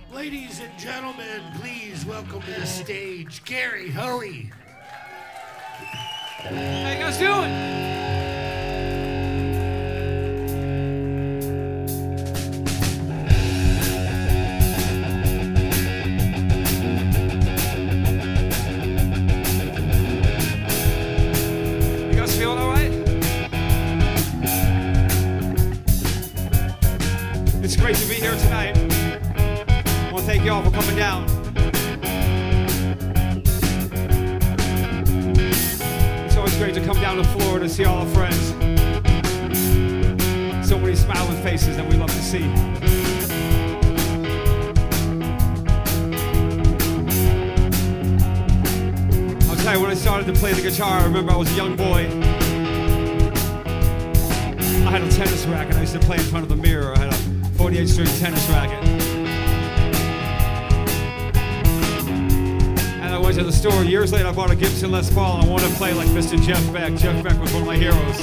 Ladies and gentlemen, please welcome to the stage, Gary Hoey. How you guys doing? Feeling all right? It's great to be here tonight. I want to thank you all for coming down. It's always great to come down to Florida to see all our friends. So many smiling faces that we love to see. I'll tell you, when I started to play the guitar, I remember I was a young boy. I had a tennis racket. I used to play in front of the mirror. I had a 48-string tennis racket. And I went to the store. Years later, I bought a Gibson Les Paul, and I wanted to play like Mr. Jeff Beck. Jeff Beck was one of my heroes.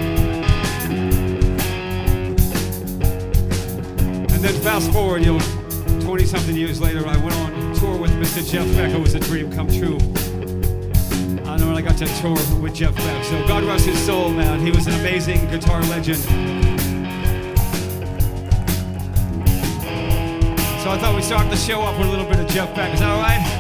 And then fast forward, 20-something years later, I went on tour with Mr. Jeff Beck. It was a dream come true. I know when I got to tour with Jeff Beck. So God rest his soul, man. He was an amazing guitar legend. So I thought we'd start the show off with a little bit of Jeff Beck. Is that all right?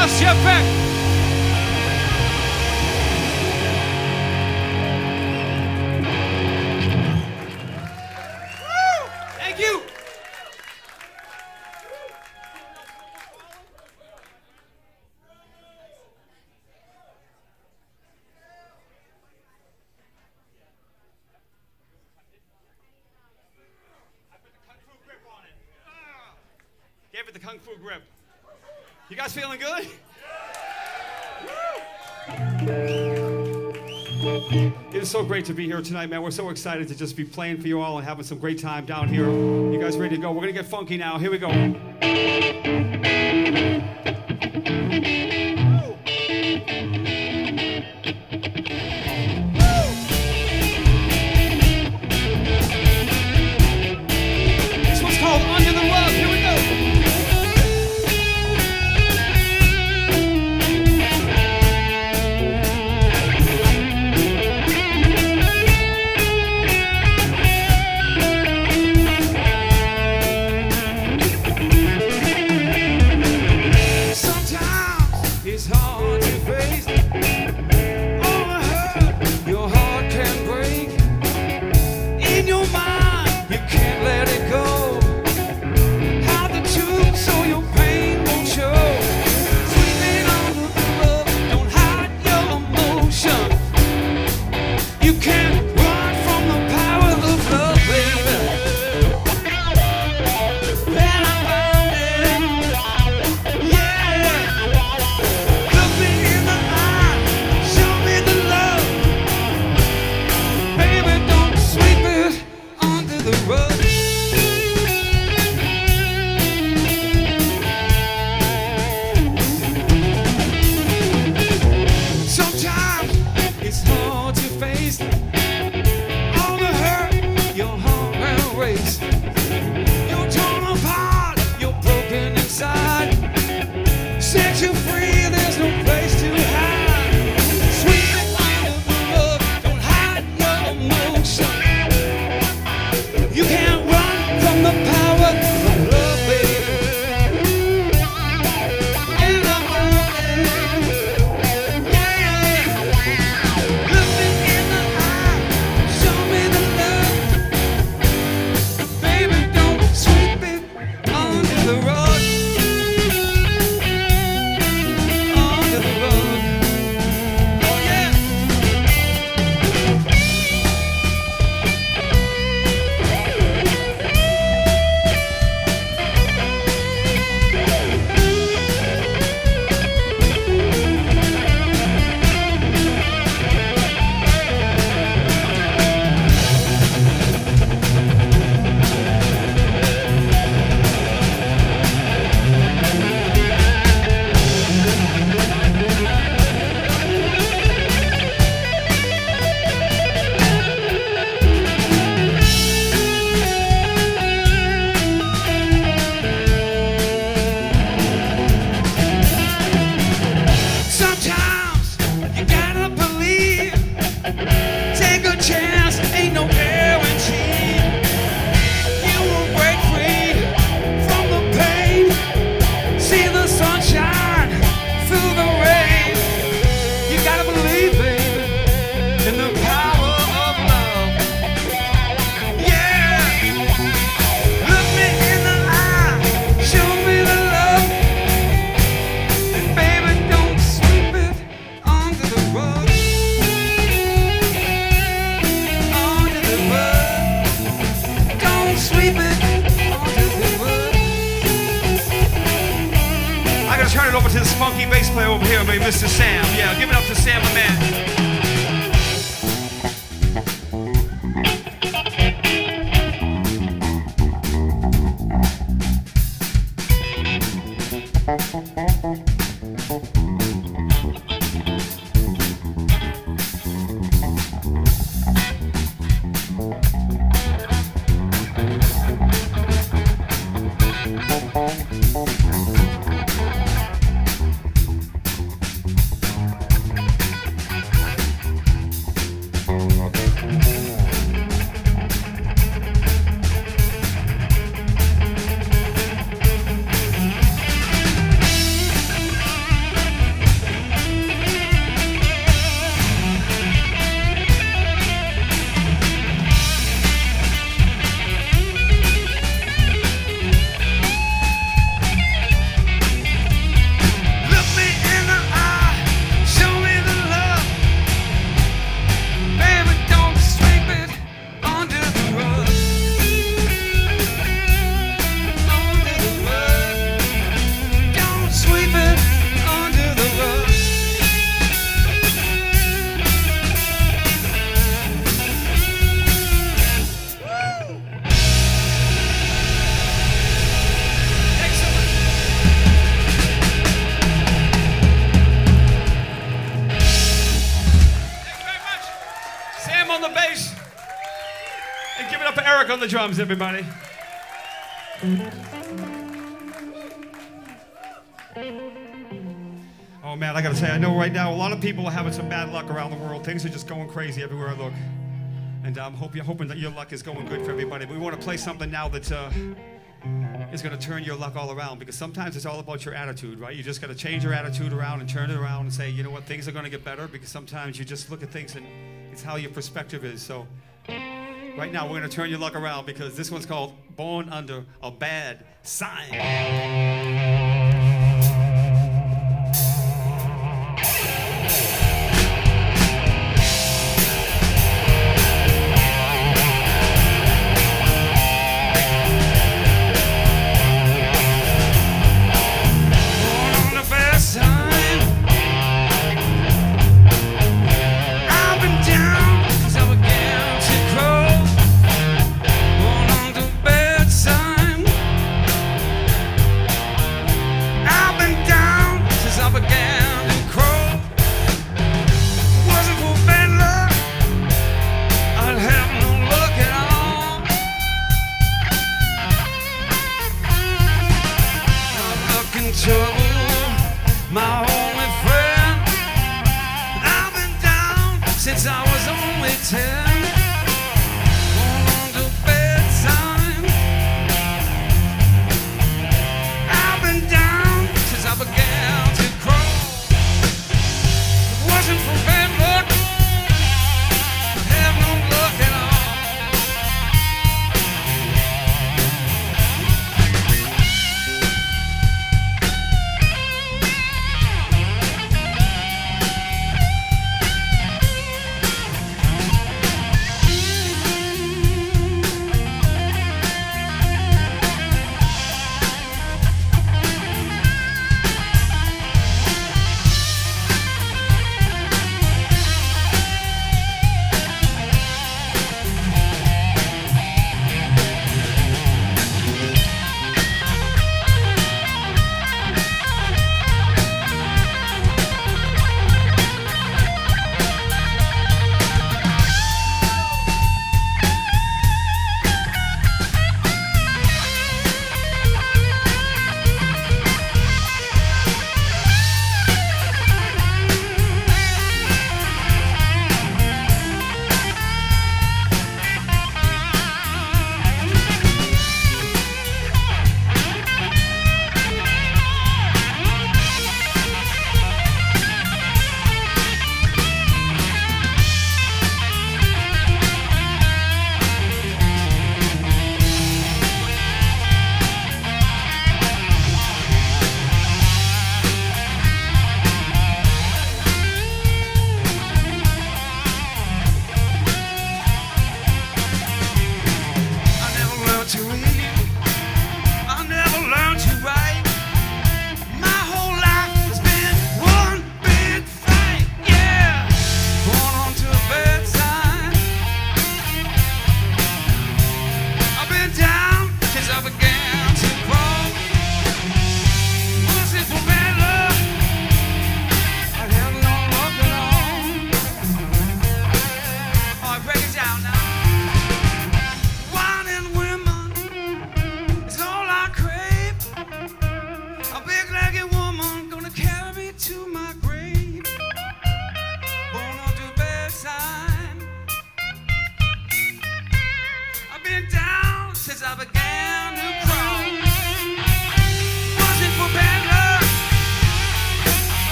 bless Jeff Beck. Woo! Thank you. Gave it the Kung Fu grip. You guys feeling good? It is so great to be here tonight, man. We're so excited to just be playing for you all and having some great time down here. You guys ready to go? We're going to get funky now. Here we go. This one's called Under the Rug. Here we go. To this funky bass player over here, baby, Mr. Sam. Yeah, give it up to Sam, my man. Burke on the drums, everybody. Oh man, I gotta say, I know right now a lot of people are having some bad luck around the world. Things are just going crazy everywhere I look. And I'm hoping that your luck is going good for everybody. But we want to play something now that is going to turn your luck all around, because sometimes it's all about your attitude, right? You just got to change your attitude around and turn it around and say, you know what, things are going to get better, because sometimes you just look at things and it's how your perspective is. So right now we're going to turn your luck around, because this one's called Born Under a Bad Sign.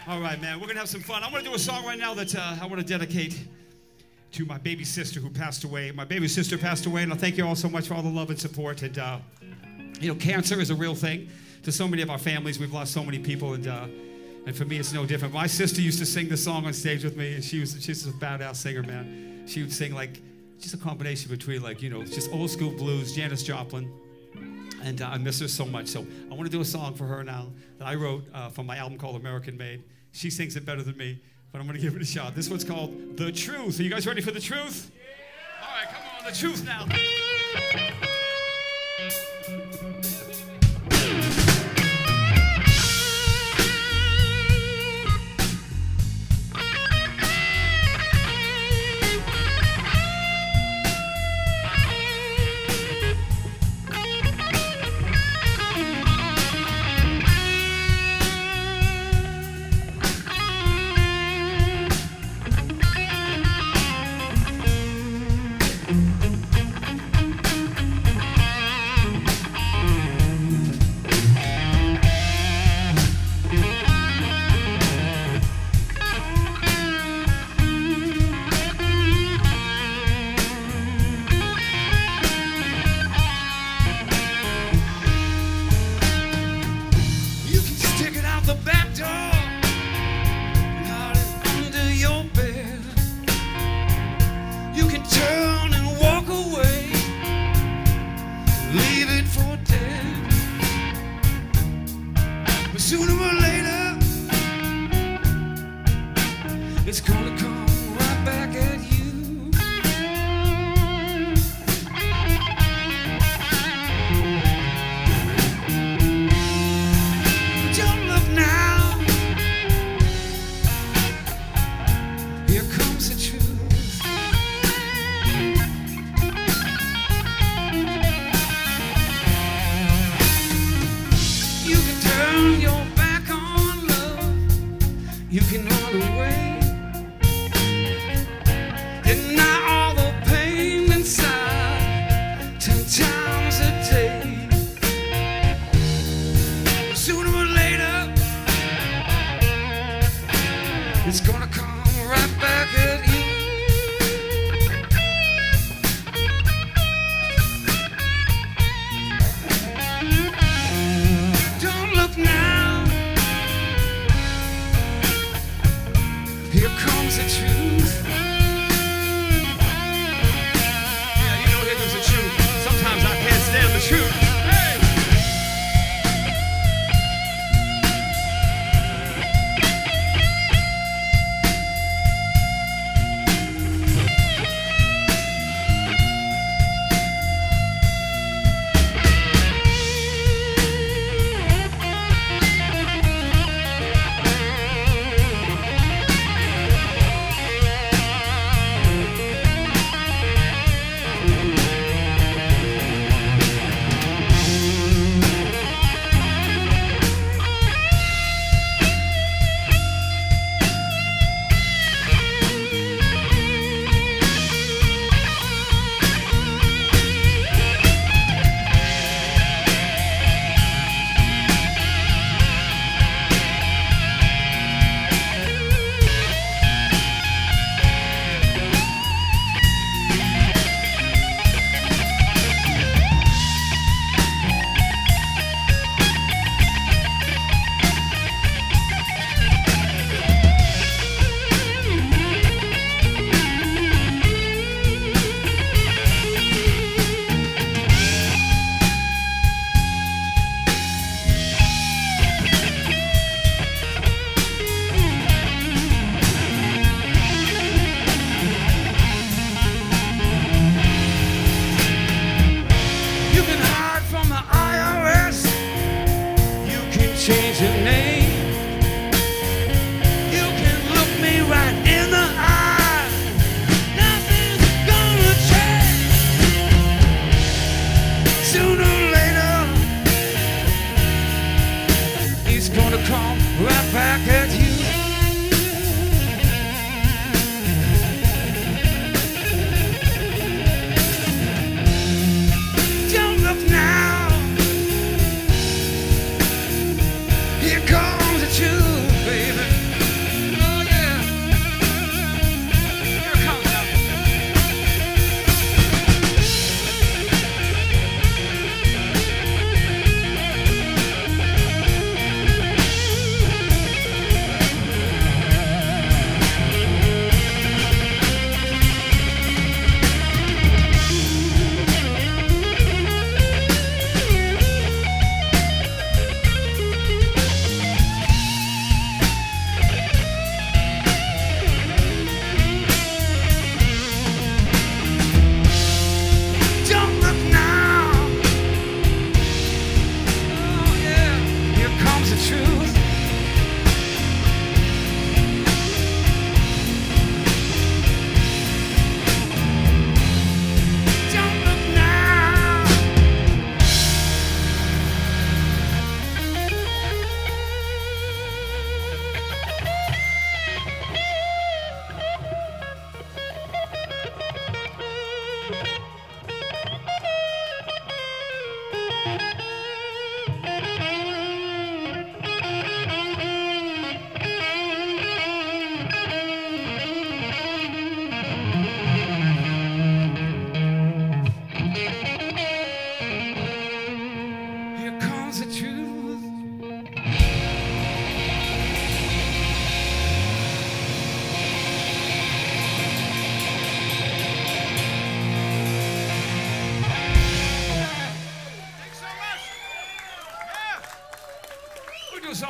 All right, man, we're going to have some fun. I'm going to do a song right now that I want to dedicate to my baby sister who passed away. My baby sister passed away, and I thank you all so much for all the love and support. And, you know, cancer is a real thing. To so many of our families, we've lost so many people, and for me, it's no different. My sister used to sing this song on stage with me, and she's a badass singer, man. She would sing, like, just a combination between, like, you know, just old school blues, Janis Joplin. And I miss her so much. So I want to do a song for her now that I wrote from my album called American Made. She sings it better than me, but I'm going to give it a shot. This one's called The Truth. Are you guys ready for The Truth? Yeah. All right, come on, The Truth now. Sooner or later, it's gonna come right back at you. Don't look now, here comes the truth. You can turn your back on love, you can run away, deny all the pain inside 10 times a day. Sooner or later, it's gonna come right back at you. Now, here comes the truth. Yeah, you know, here comes the truth. Sometimes I can't stand the truth. Hey!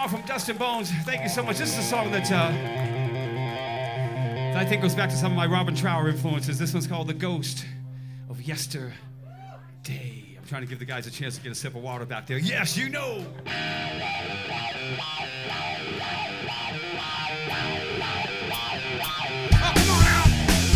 more from Dustin Bones. Thank you so much. This is a song that I think goes back to some of my Robin Trower influences. This one's called The Ghost of Yesterday. I'm trying to give the guys a chance to get a sip of water back there. Yes, you know. Oh, come on out.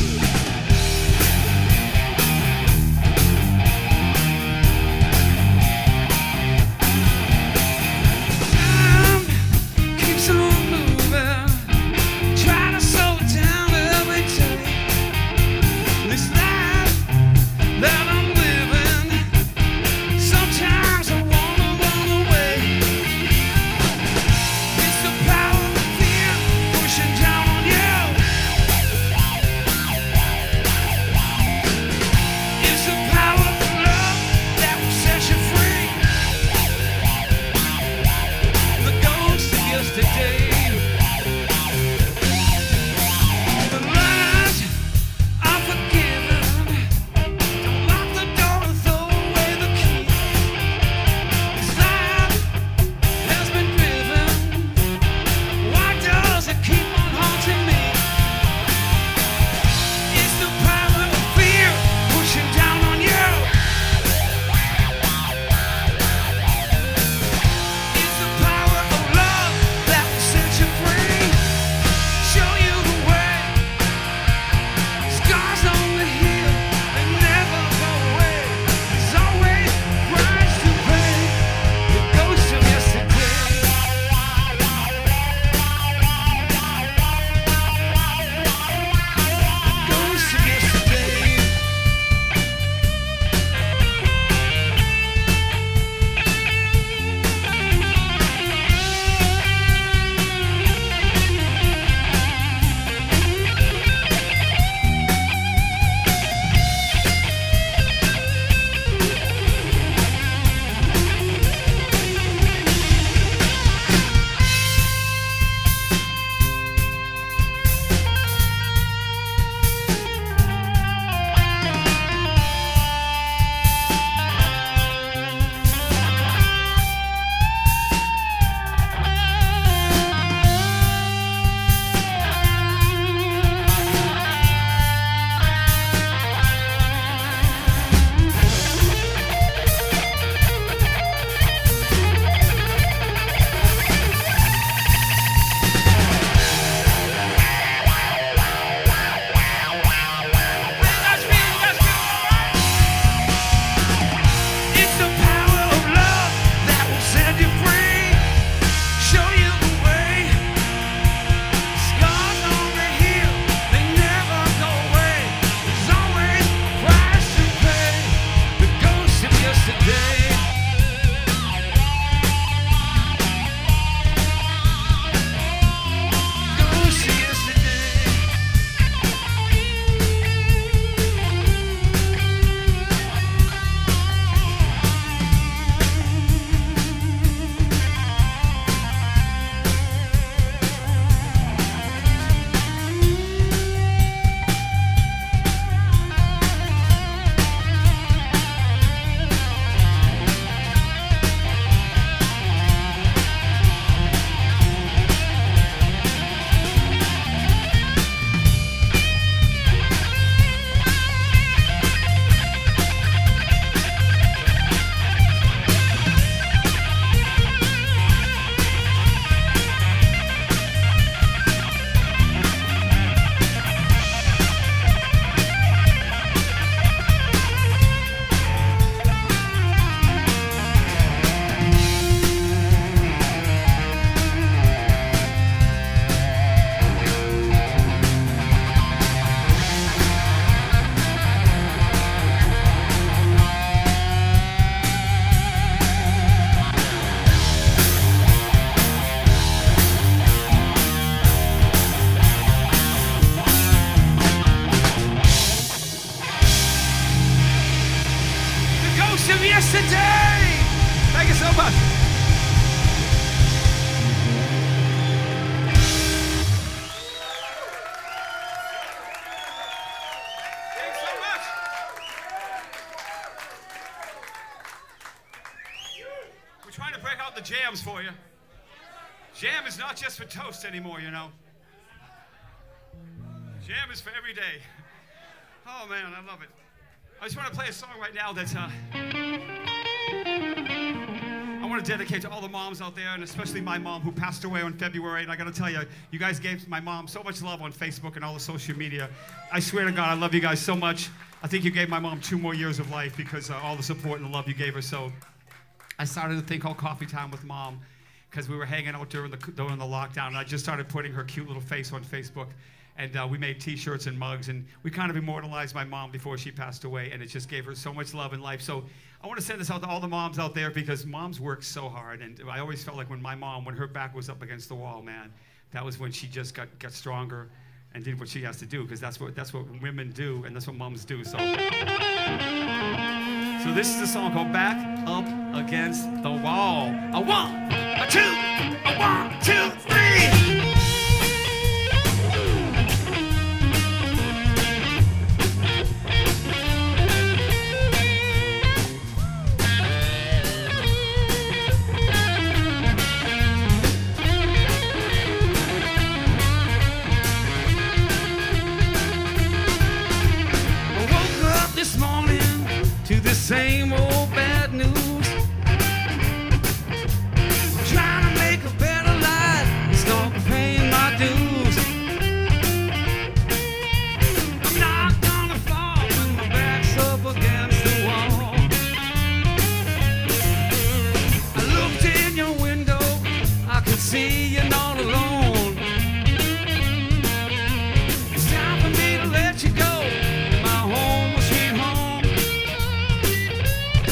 Yesterday. Thank you so much. Thanks so much. We're trying to break out the jams for you. Jam is not just for toast anymore, you know. Jam is for every day. Oh, man, I love it. I just want to play a song right now that's, I want to dedicate to all the moms out there, and especially my mom who passed away on February. And I got to tell you, you guys gave my mom so much love on Facebook and all the social media. I swear to God, I love you guys so much. I think you gave my mom 2 more years of life because all the support and the love you gave her. So I started a thing called Coffee Time with Mom because we were hanging out during the lockdown, and I just started putting her cute little face on Facebook. And we made T-shirts and mugs, and we kind of immortalized my mom before she passed away, and it just gave her so much love in life. So I want to send this out to all the moms out there because moms work so hard, and I always felt like when her back was up against the wall, man, that was when she just got stronger and did what she has to do, because that's what women do, and that's what moms do. So this is a song called Back Up Against the Wall. A 1, a 2, a 1, 2, 3. Same old bad news. Trying to make a better life and stop paying my dues. I'm not gonna fall when my back's up against the wall. I looked in your window, I could see you're not alone. It's time for me to let you go. My home was sweet home.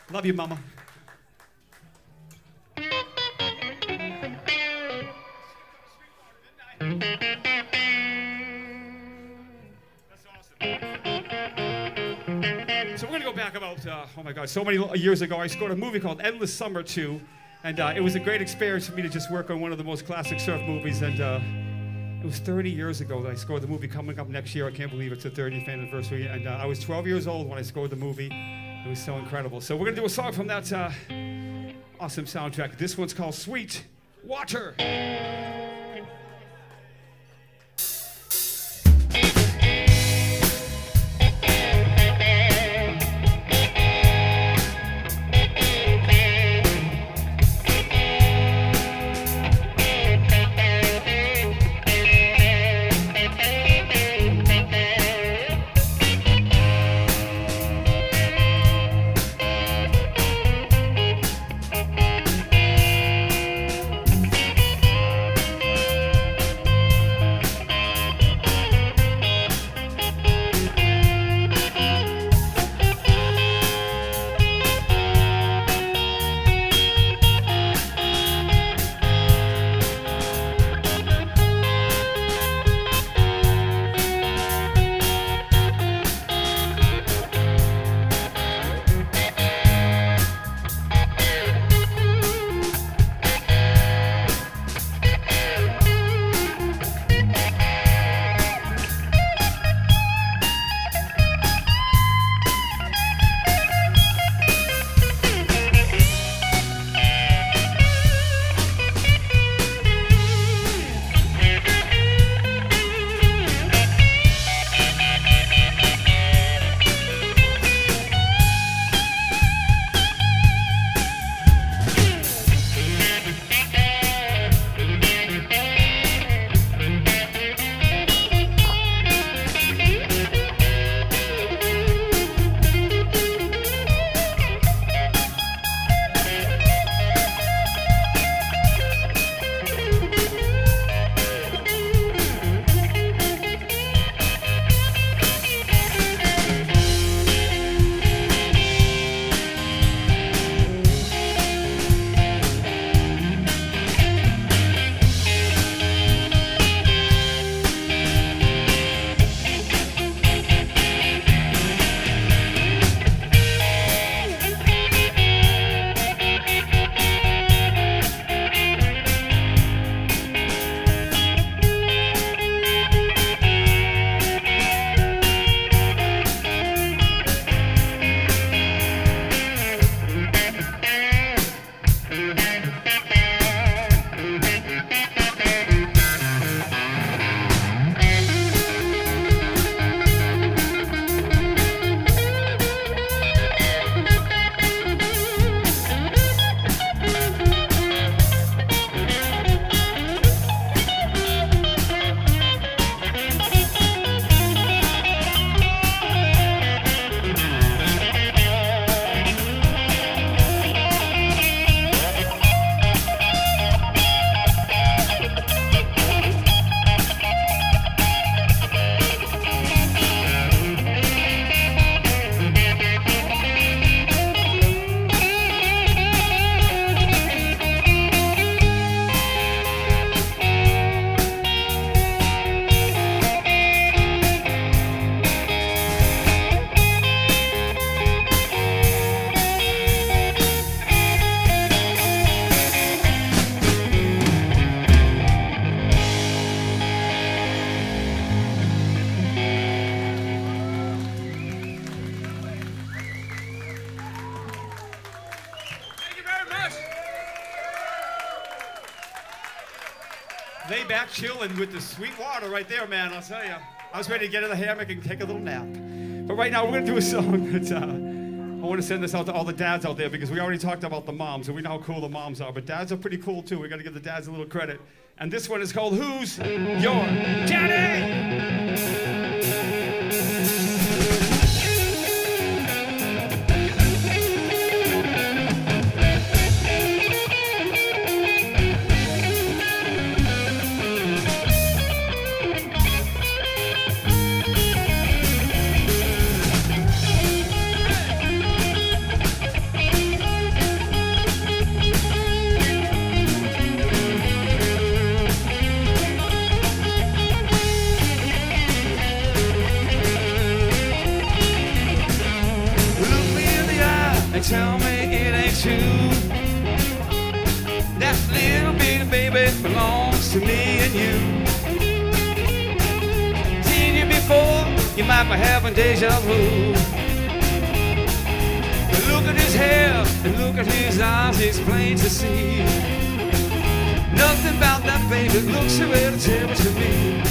Love you, Mama. So we're going to go back about, oh my God, so many years ago. I scored a movie called Endless Summer 2, and it was a great experience for me to just work on one of the most classic surf movies, and it was 30 years ago that I scored the movie. Coming up next year, I can't believe it's the 30th anniversary, and I was 12 years old when I scored the movie. It was so incredible. So we're going to do a song from that awesome soundtrack. This one's called Sweet Water. Lay back, chilling with the sweet water right there, man. I'll tell you. I was ready to get in the hammock and take a little nap. But right now, we're going to do a song that's, I want to send this out to all the dads out there because we already talked about the moms, and we know how cool the moms are. But dads are pretty cool, too. We got to give the dads a little credit. And this one is called Who's Your Daddy? belongs to me and you. Seen you before, you might be having deja vu. Look at his hair and look at his eyes, it's plain to see. Nothing about that baby looks hereditary to me.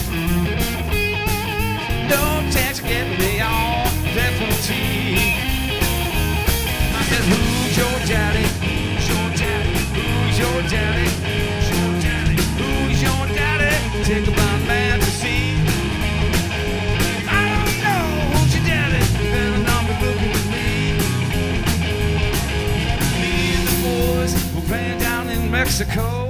No chance of getting me on FMT. I said, who's your daddy? Who's your daddy? Who's your daddy? Who's your daddy? Who's your daddy? Take a blind man to see. I don't know who's your daddy. You better not be looking at me. Me and the boys were playing down in Mexico.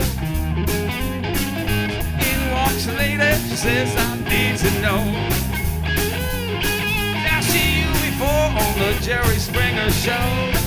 In walks a lady, she says, I need to know. I see you before on the Jerry Springer show.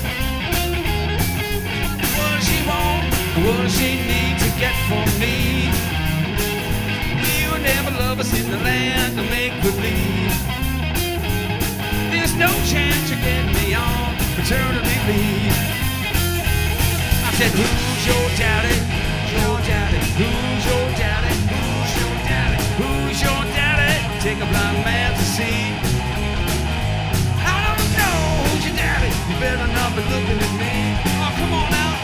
What does she want? What does she need to get from me? We were never lovers in the land of make-believe. There's no chance you're getting me on paternity leave. I said, who's your daddy? Who's your daddy? Who's your daddy? Who's your daddy? Who's your daddy? Take a blind man to see. I don't know who's your daddy. You better not be looking at me. Oh, come on now.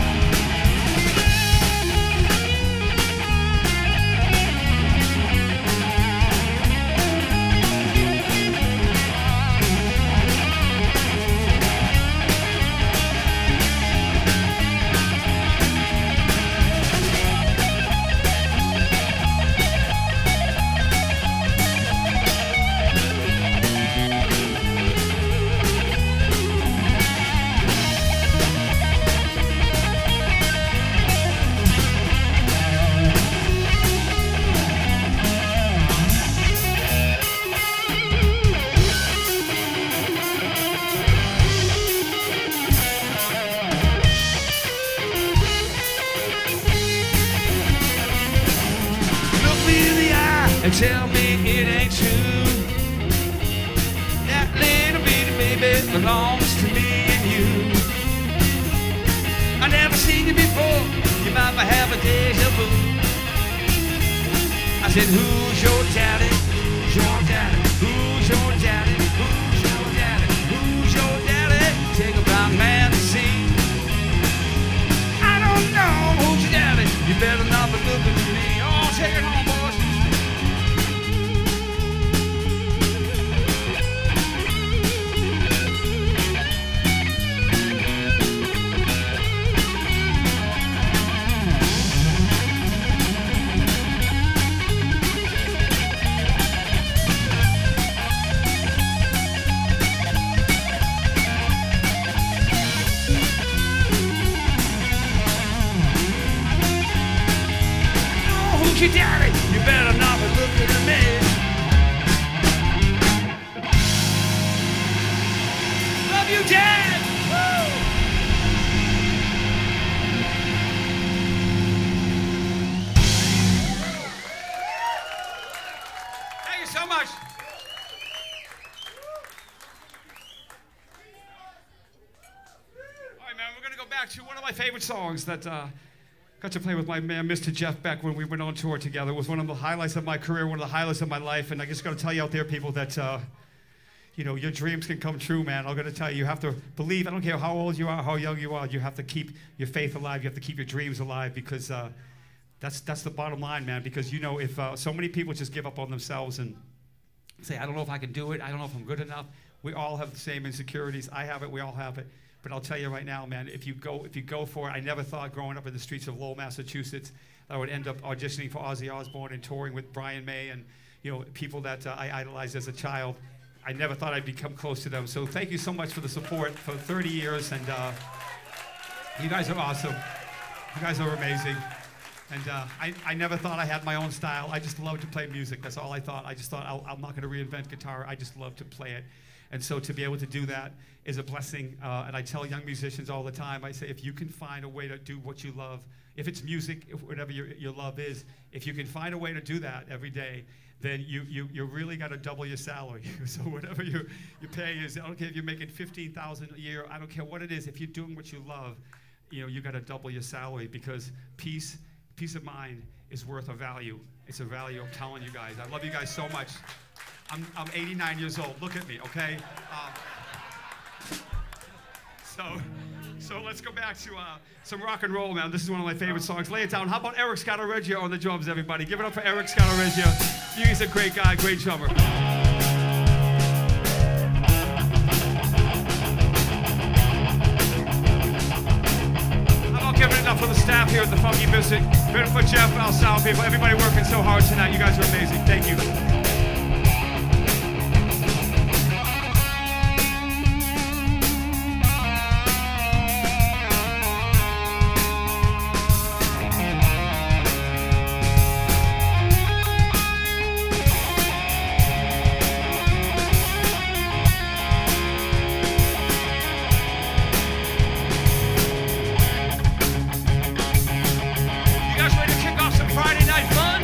And tell me it ain't true. That little bitty baby belongs to me and you. I never seen you before, you might have a deja vu. I said, who's your daddy? Who's your daddy? Who's your daddy? Who's your daddy? Who's your daddy? Take a blind man to see. I don't know who's your daddy. You better not be looking at me. Oh, take it home, boys. Your daddy, you better not be looking at me. Love you, Dad. Woo! Thank you so much. All right, man, we're gonna go back to one of my favorite songs that got to play with my man, Mr. Jeff Beck, when we went on tour together. It was one of the highlights of my career, one of the highlights of my life. And I just got to tell you out there, people, that, you know, your dreams can come true, man. I'm going to tell you, you have to believe. I don't care how old you are, how young you are. You have to keep your faith alive. You have to keep your dreams alive, because that's the bottom line, man. Because, you know, if so many people just give up on themselves and say, I don't know if I can do it. I don't know if I'm good enough. We all have the same insecurities. I have it. We all have it. But I'll tell you right now, man, if you go for it, I never thought growing up in the streets of Lowell, Massachusetts, I would end up auditioning for Ozzy Osbourne and touring with Brian May and, you know, people that I idolized as a child. I never thought I'd become close to them. So thank you so much for the support for 30 years, and you guys are awesome. You guys are amazing. And I never thought I had my own style. I just love to play music. That's all I thought. I just thought, I'm not going to reinvent guitar. I just love to play it. And so to be able to do that is a blessing. And I tell young musicians all the time, I say, if you can find a way to do what you love, if it's music, if whatever your love is, if you can find a way to do that every day, then you really got to double your salary. So whatever your pay is, I don't care if you're making $15,000 a year, I don't care what it is. If you're doing what you love, you know, you got to double your salary, because peace peace of mind is worth a value. It's a value, I'm telling you guys. I love you guys so much. I'm 89 years old. Look at me, okay? So let's go back to some rock and roll, man. This is one of my favorite songs. Lay it down. How about Eric Scatoreggio on the drums, everybody? Give it up for Eric Scatoreggio. He's a great guy, great drummer. Giving it up for the staff here at the Funky Biscuit. Give it for Jeff, our sound people, everybody working so hard tonight. You guys are amazing. Thank you. Friday night fun?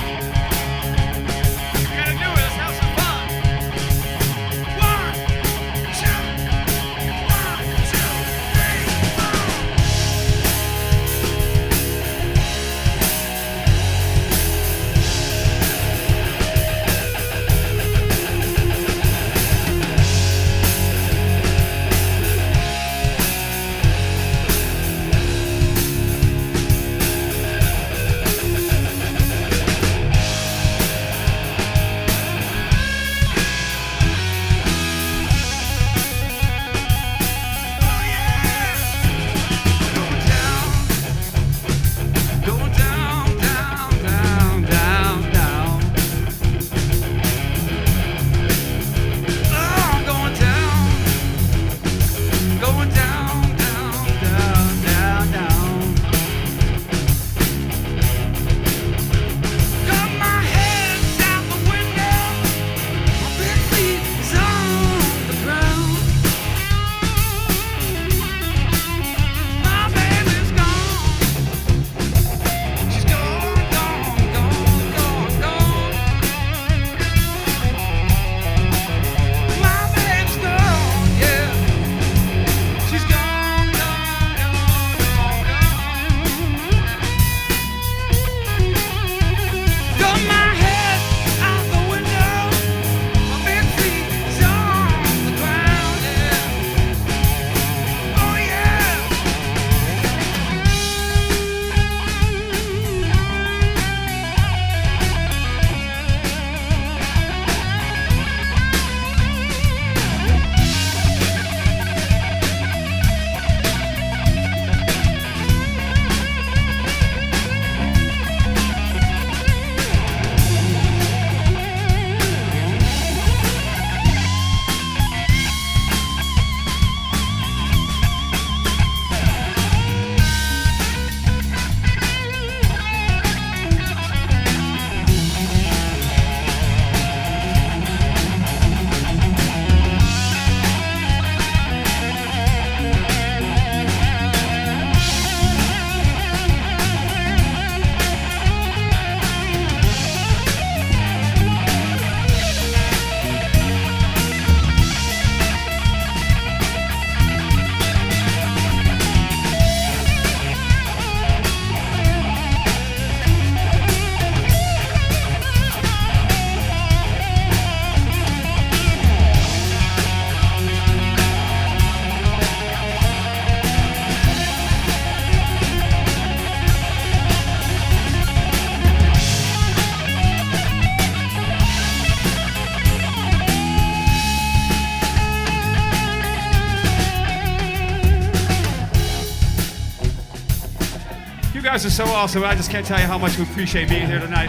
guys are so awesome. I just can't tell you how much we appreciate being here tonight.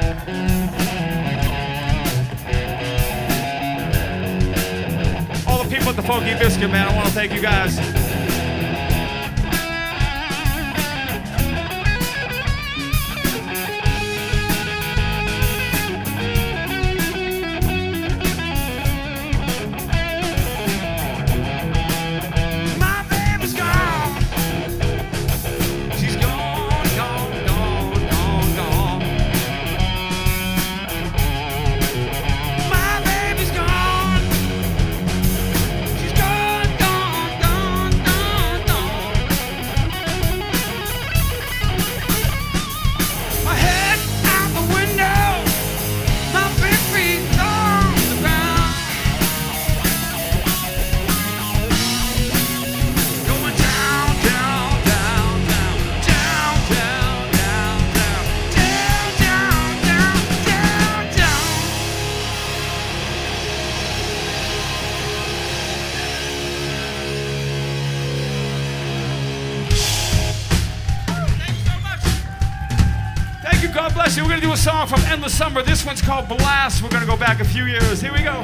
All the people at the Funky Biscuit, man, I want to thank you guys. My baby's gone. She's gone, gone, gone. Thank you, God bless you. We're going to do a song from Endless Summer. This one's called Blast. We're going to go back a few years. Here we go.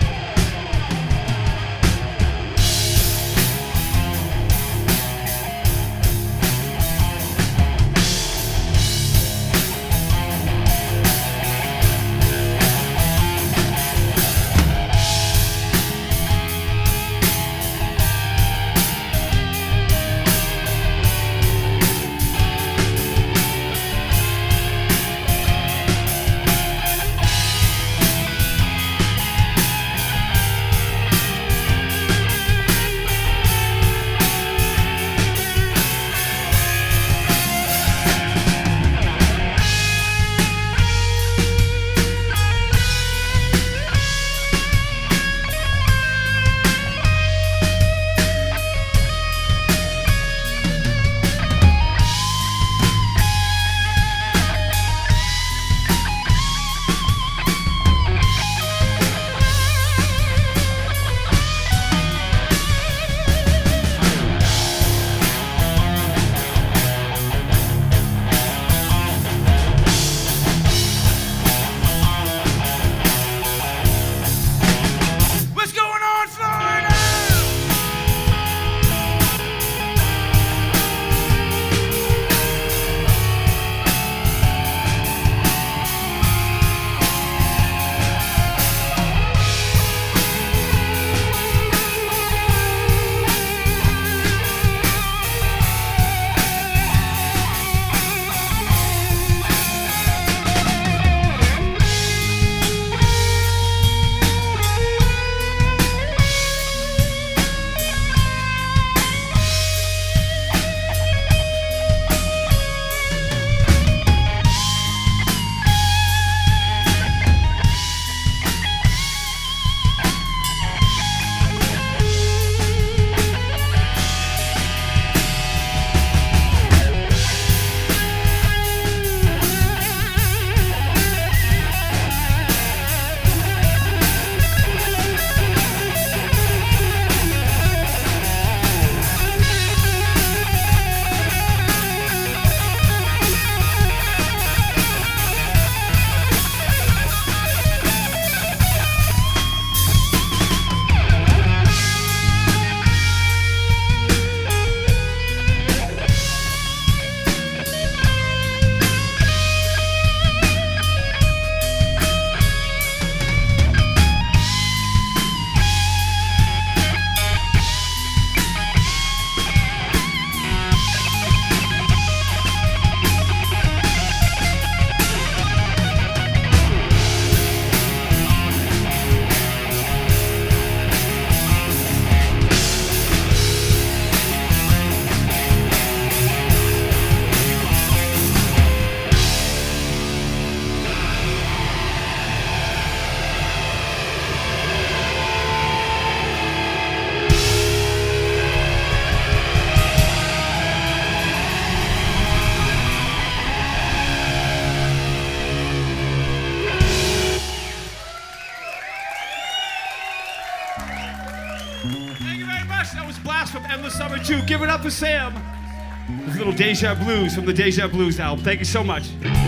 From Endless Summer 2. Give it up for Sam. This little Deja Blues from the Deja Blues album. Thank you so much.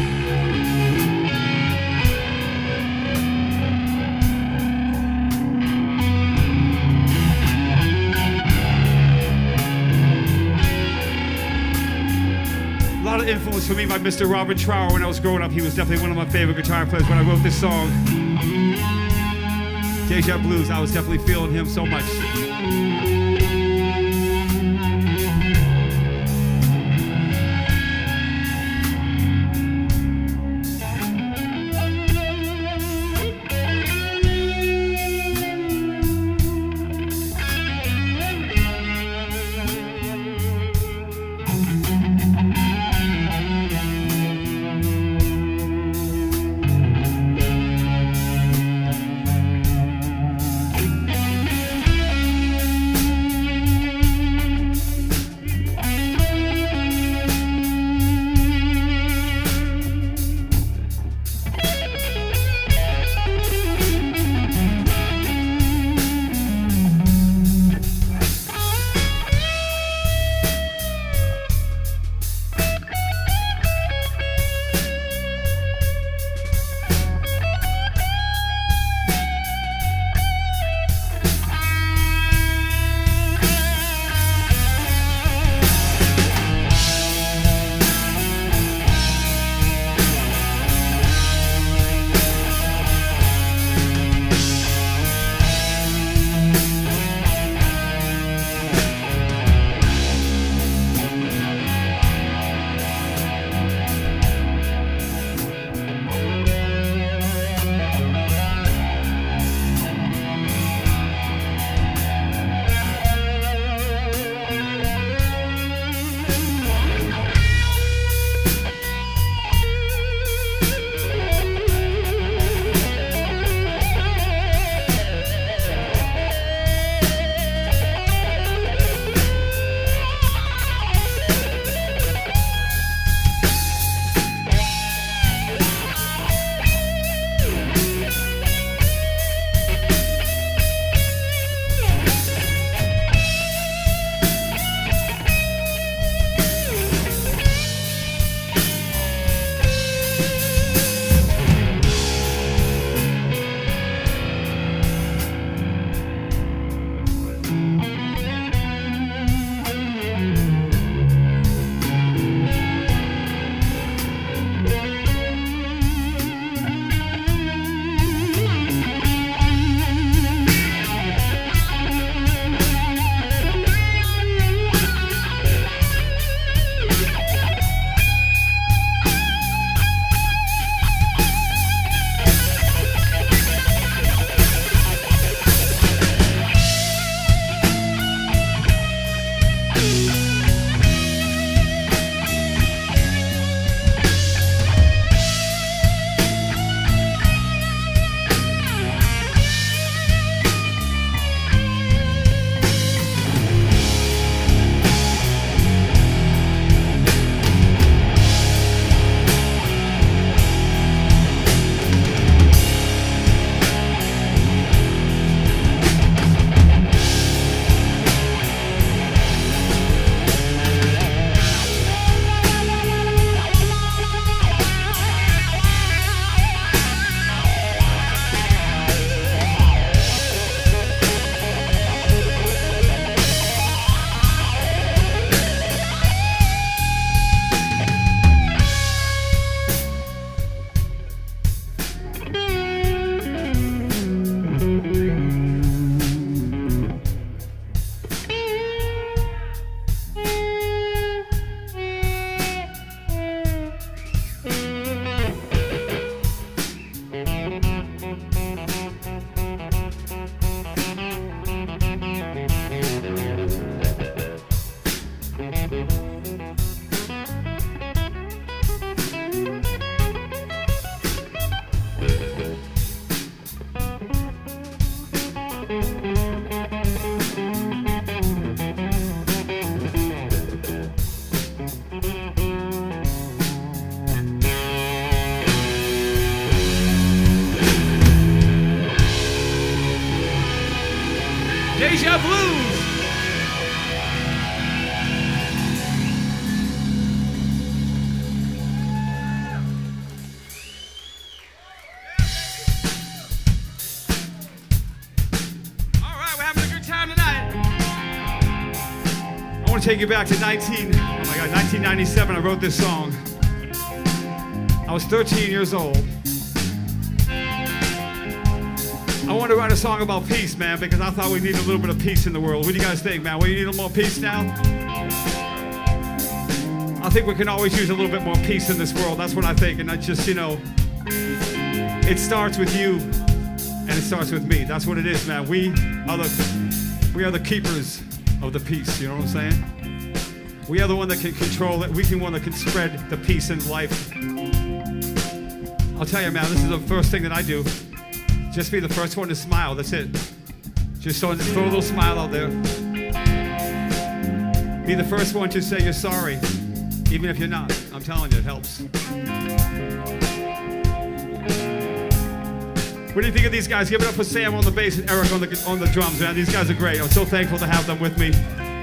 A lot of influence for me by Mr. Robert Trower when I was growing up. He was definitely one of my favorite guitar players when I wrote this song. Deja Blues, I was definitely feeling him so much. Deja Blues. All right, we're having a good time tonight. I want to take you back to 1997. I wrote this song. I was 13 years old. I wanted to write a song about peace, man, because I thought we need a little bit of peace in the world. What do you guys think, man? We need a little more peace now? I think we can always use a little bit more peace in this world. That's what I think. And I just, you know, it starts with you and it starts with me. That's what it is, man. We are the keepers of the peace. You know what I'm saying? We are the one that can control it. We can one that can spread the peace in life. I'll tell you, man, this is the first thing that I do. Just be the first one to smile. That's it. Just throw a little smile out there. Be the first one to say you're sorry, even if you're not. I'm telling you, it helps. What do you think of these guys? Give it up for Sam on the bass and Eric on the drums, man. These guys are great. I'm so thankful to have them with me.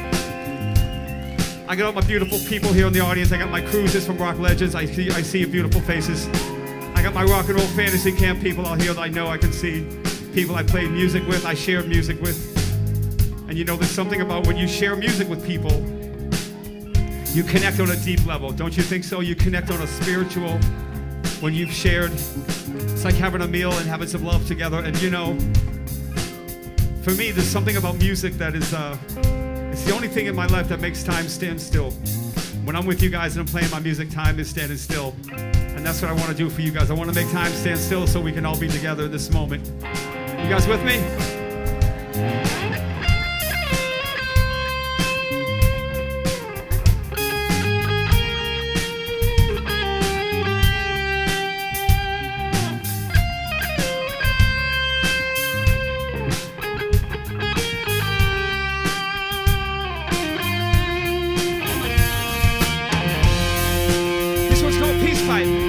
I got all my beautiful people here in the audience. I got my cruisers from Rock Legends. I see your beautiful faces. I got my rock and roll fantasy camp people out here that I know I can see. People I played music with, I shared music with. And you know, there's something about when you share music with people, you connect on a deep level. Don't you think so? You connect on a spiritual, when you've shared. It's like having a meal and having some love together. And you know, for me, there's something about music that is, it's the only thing in my life that makes time stand still. When I'm with you guys and I'm playing my music, time is standing still. And that's what I want to do for you guys. I want to make time stand still so we can all be together in this moment. You guys with me? This one's called Peace Pipe.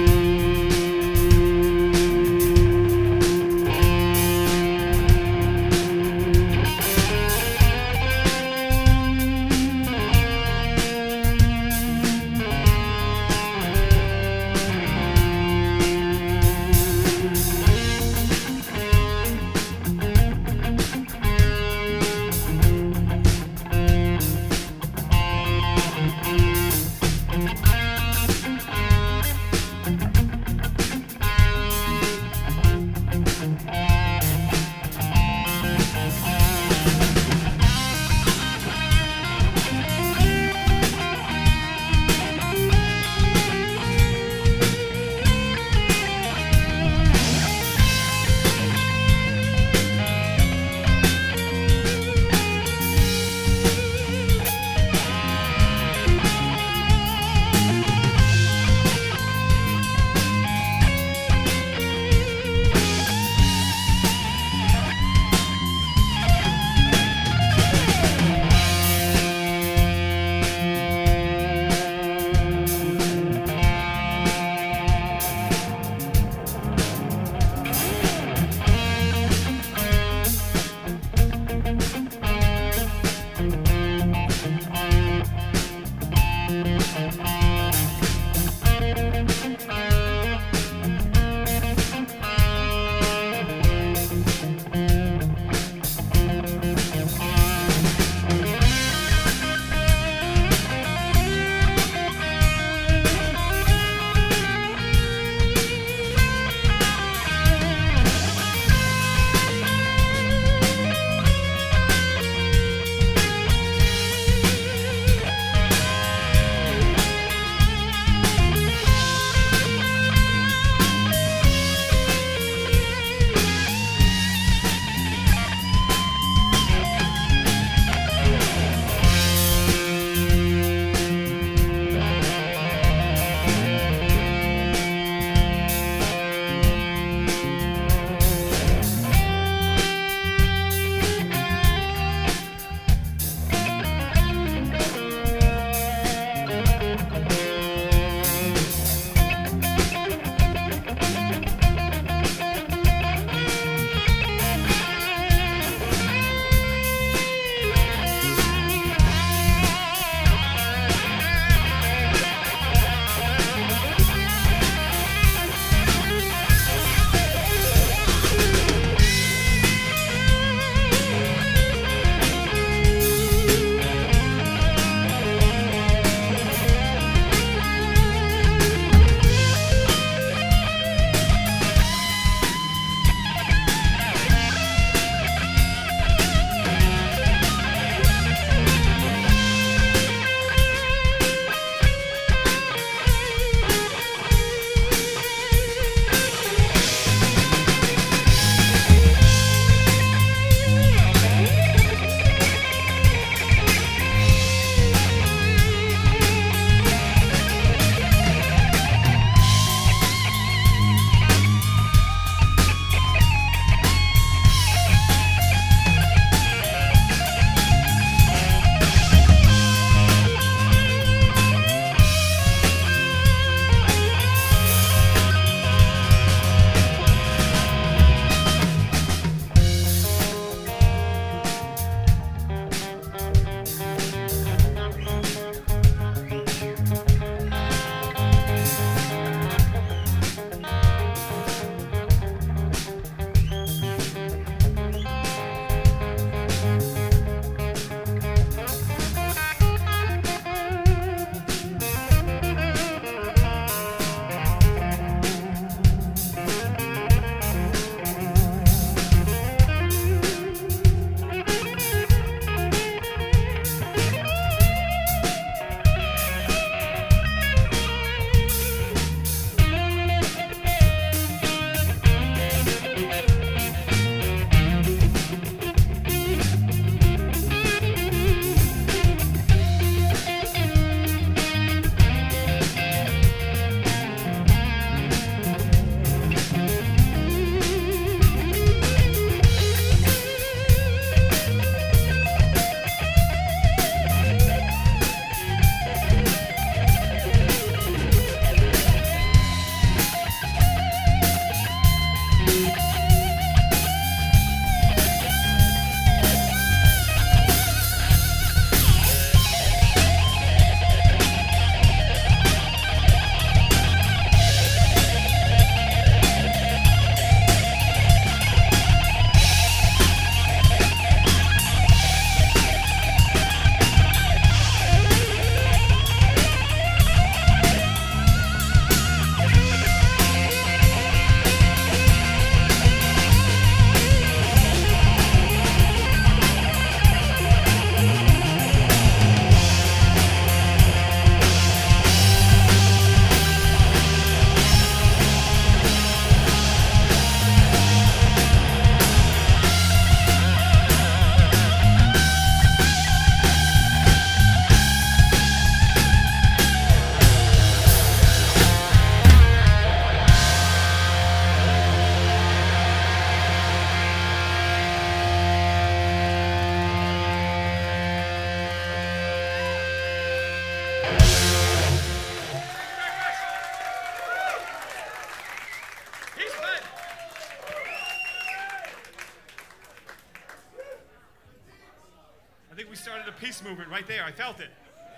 peace movement right there. I felt it.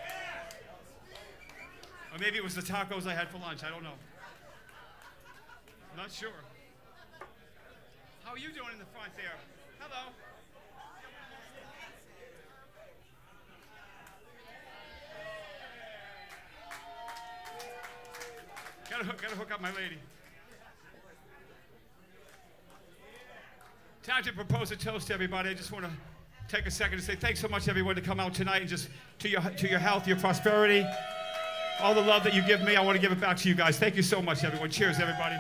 Or maybe it was the tacos I had for lunch. I don't know. I'm not sure. How are you doing in the front there? Hello. Gotta hook up my lady. Time to propose a toast to everybody. I just want to take a second to say thanks so much, everyone, to come out tonight and just to your health, your prosperity, all the love that you give me. I want to give it back to you guys. Thank you so much, everyone. Cheers, everybody.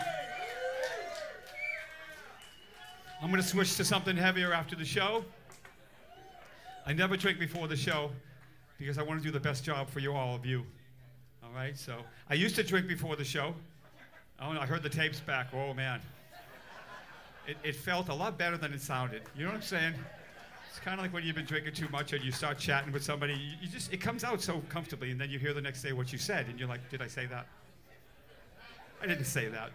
I'm going to switch to something heavier after the show. I never drink before the show because I want to do the best job for you, all of you. All right, so I used to drink before the show. Oh, I heard the tapes back. Oh, man. It felt a lot better than it sounded. You know what I'm saying? It's kind of like when you've been drinking too much and you start chatting with somebody. It comes out so comfortably, and then you hear the next day what you said, and you're like, did I say that? I didn't say that.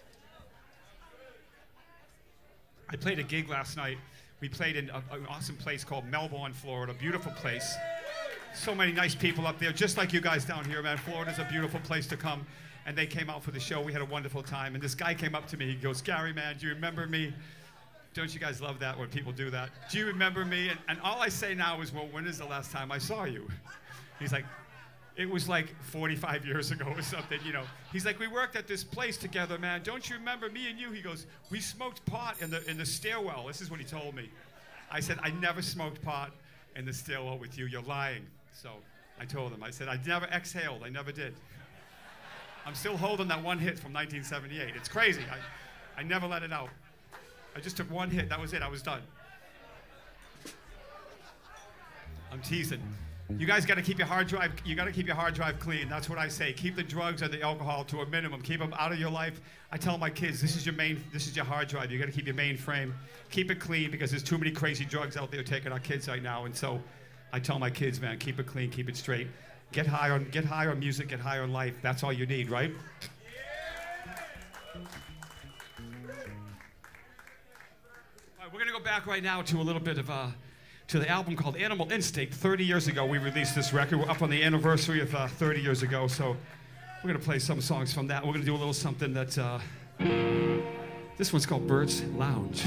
I played a gig last night. We played in an awesome place called Melbourne, Florida. Beautiful place. So many nice people up there, just like you guys down here, man. Florida's a beautiful place to come. And they came out for the show. We had a wonderful time. And this guy came up to me. He goes, Gary, man, do you remember me? Don't you guys love that when people do that? Do you remember me? And all I say now is, well, when is the last time I saw you? He's like, it was like 45 years ago or something, you know. He's like, we worked at this place together, man. Don't you remember me and you? He goes, we smoked pot in the stairwell. This is what he told me. I said, I never smoked pot in the stairwell with you. You're lying. So I told him, I said, I never exhaled. I never did. I'm still holding that one hit from 1978. It's crazy. I never let it out. I just took one hit. That was it. I was done. I'm teasing. You guys got to keep your hard drive. You got to keep your hard drive clean. That's what I say. Keep the drugs and the alcohol to a minimum. Keep them out of your life. I tell my kids, this is your hard drive. You got to keep your mainframe. Keep it clean because there's too many crazy drugs out there taking our kids right now. And so I tell my kids, man, keep it clean, keep it straight. Get high on music, get high on life. That's all you need, right? All right, we're gonna go back right now to a little bit of to the album called Animal Instinct. 30 years ago, we released this record. We're up on the anniversary of 30 years ago, so we're gonna play some songs from that. We're gonna do a little something that this one's called Birds Lounge.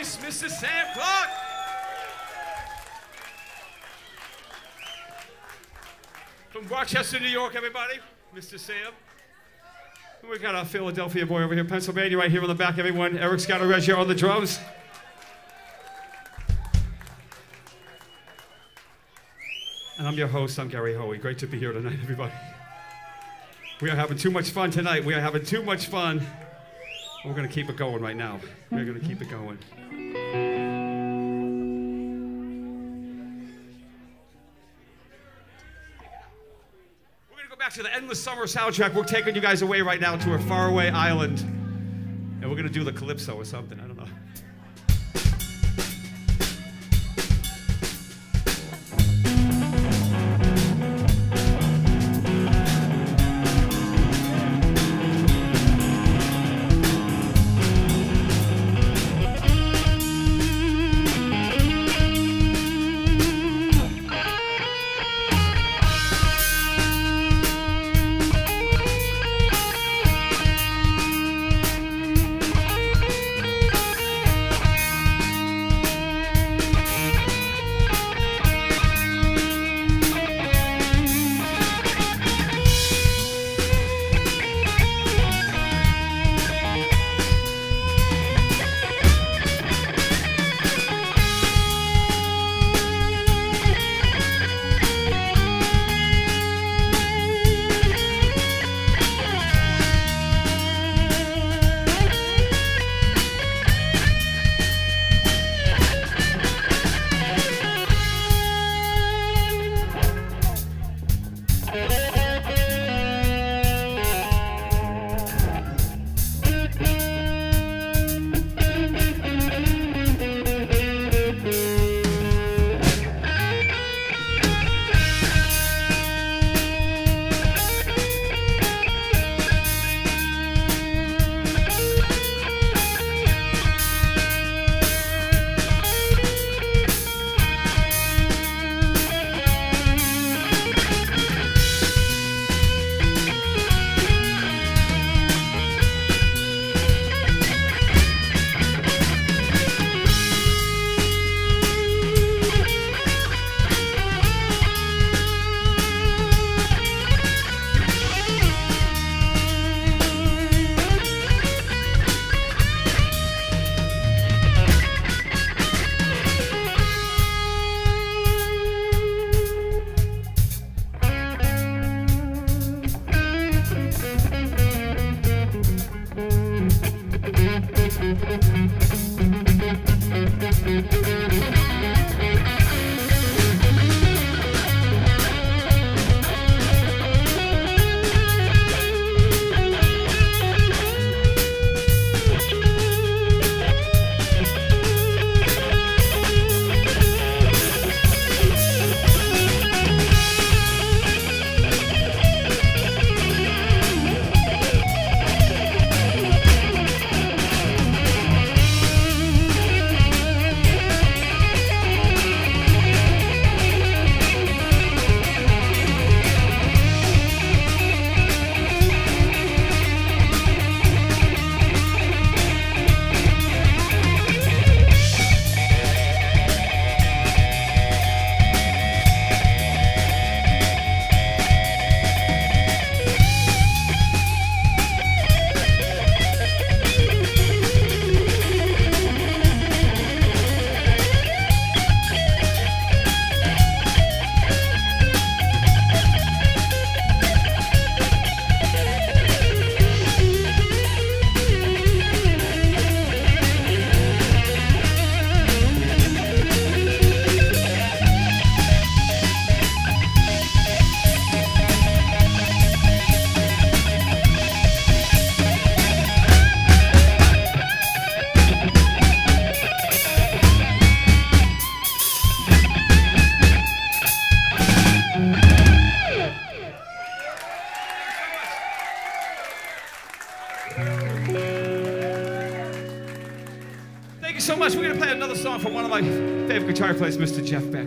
voice, Mr. Sam Clark. From Rochester, New York, everybody, Mr. Sam. We got a Philadelphia boy over here, Pennsylvania, right here on the back, everyone. Eric Scattereggia on the drums. And I'm your host, I'm Gary Hoey. Great to be here tonight, everybody. We are having too much fun tonight. We are having too much fun. We're going to keep it going right now. We're going to keep it going. We're going to go back to the Endless Summer soundtrack. We're taking you guys away right now to a faraway island. And we're going to do the Calypso or something. I don't know. Thank you so much. We're going to play another song from one of my favorite guitar players, Mr. Jeff Beck.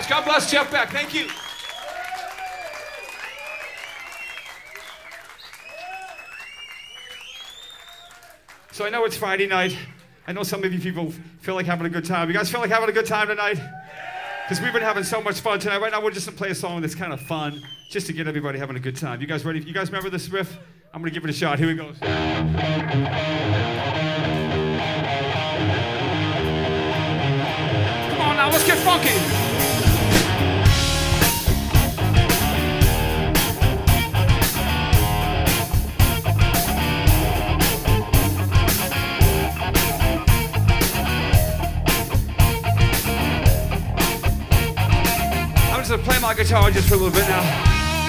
guys. God bless Jeff Beck. Thank you. So I know it's Friday night. I know some of you people feel like having a good time. You guys feel like having a good time tonight? Because we've been having so much fun tonight. Right now, we're just going to play a song that's kind of fun, just to get everybody having a good time. You guys ready? You guys remember this riff? I'm going to give it a shot. Here we go. Come on now, let's get funky. To play my guitar just for a little bit now.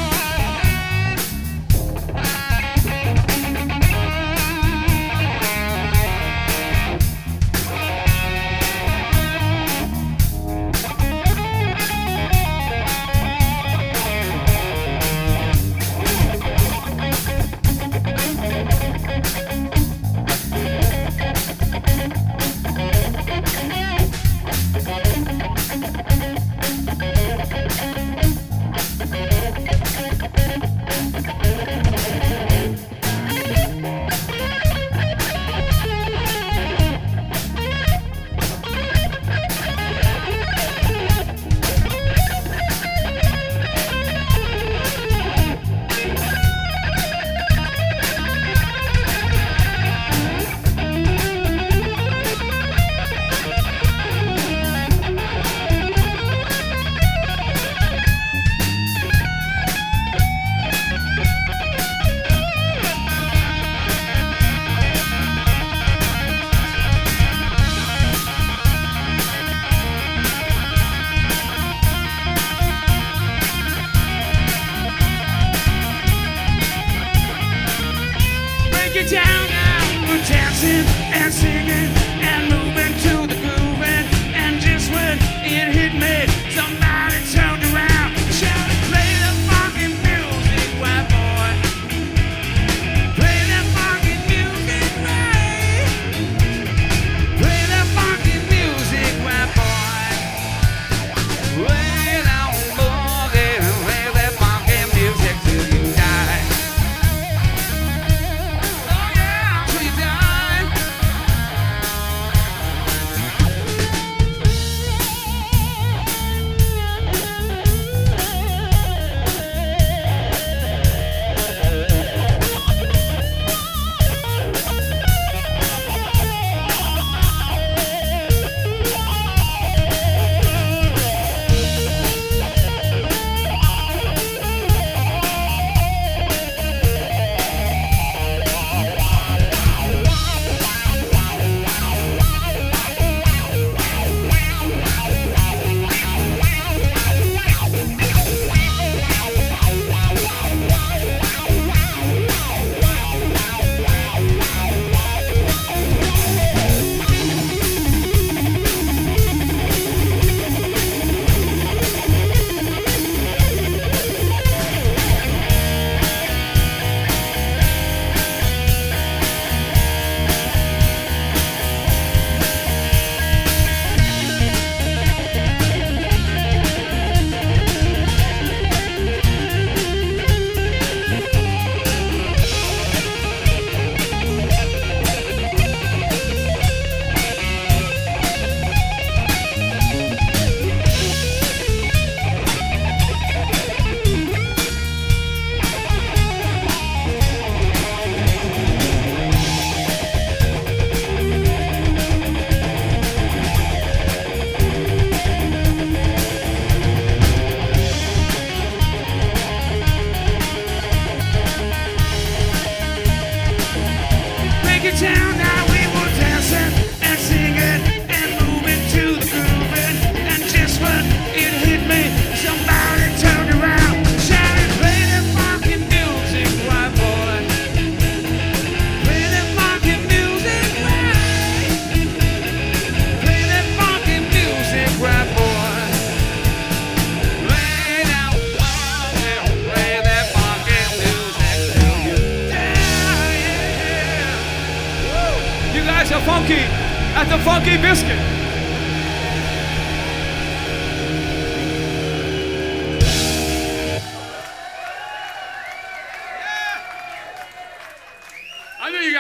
Funky at the Funky Biscuit.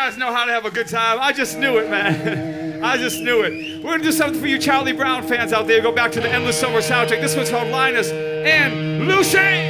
guys know how to have a good time. I just knew it, man. I just knew it. We're gonna do something for you Charlie Brown fans out there. Go back to the Endless Summer soundtrack. This one's called Linus and Lucy.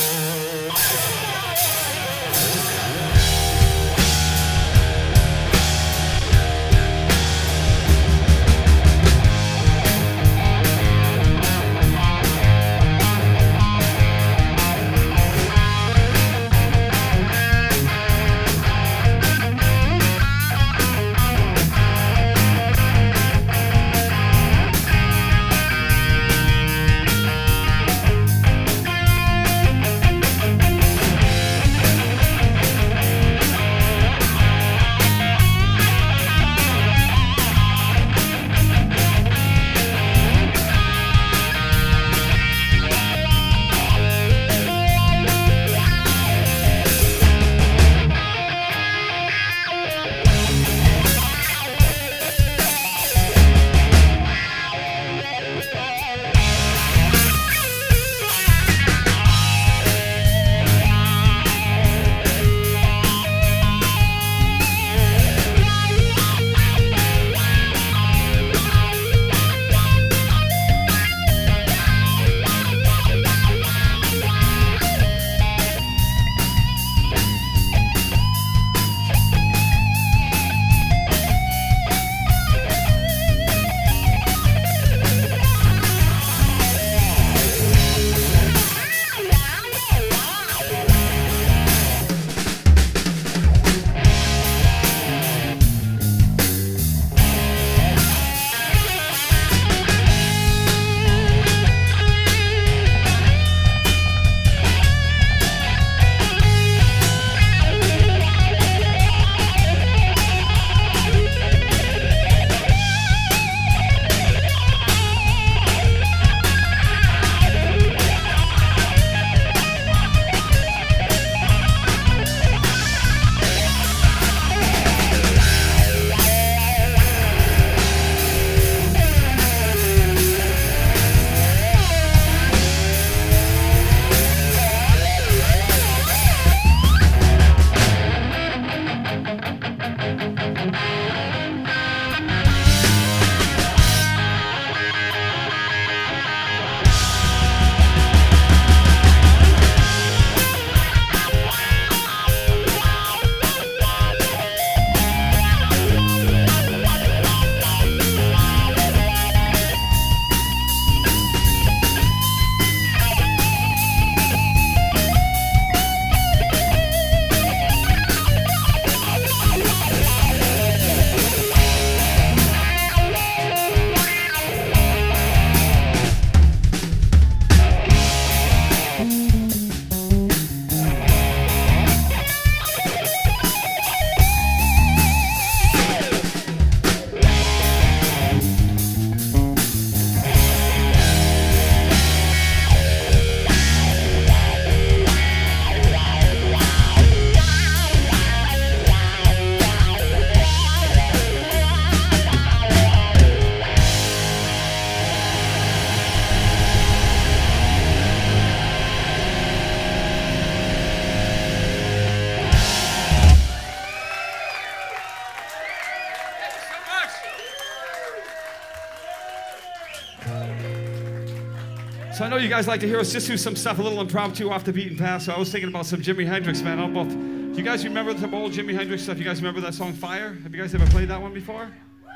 So I know you guys like to hear us just do some stuff a little impromptu off the beaten path. So I was thinking about some Jimi Hendrix, man. I don't know if you guys remember some old Jimi Hendrix stuff. You guys remember that song Fire? Have you guys ever played that one before?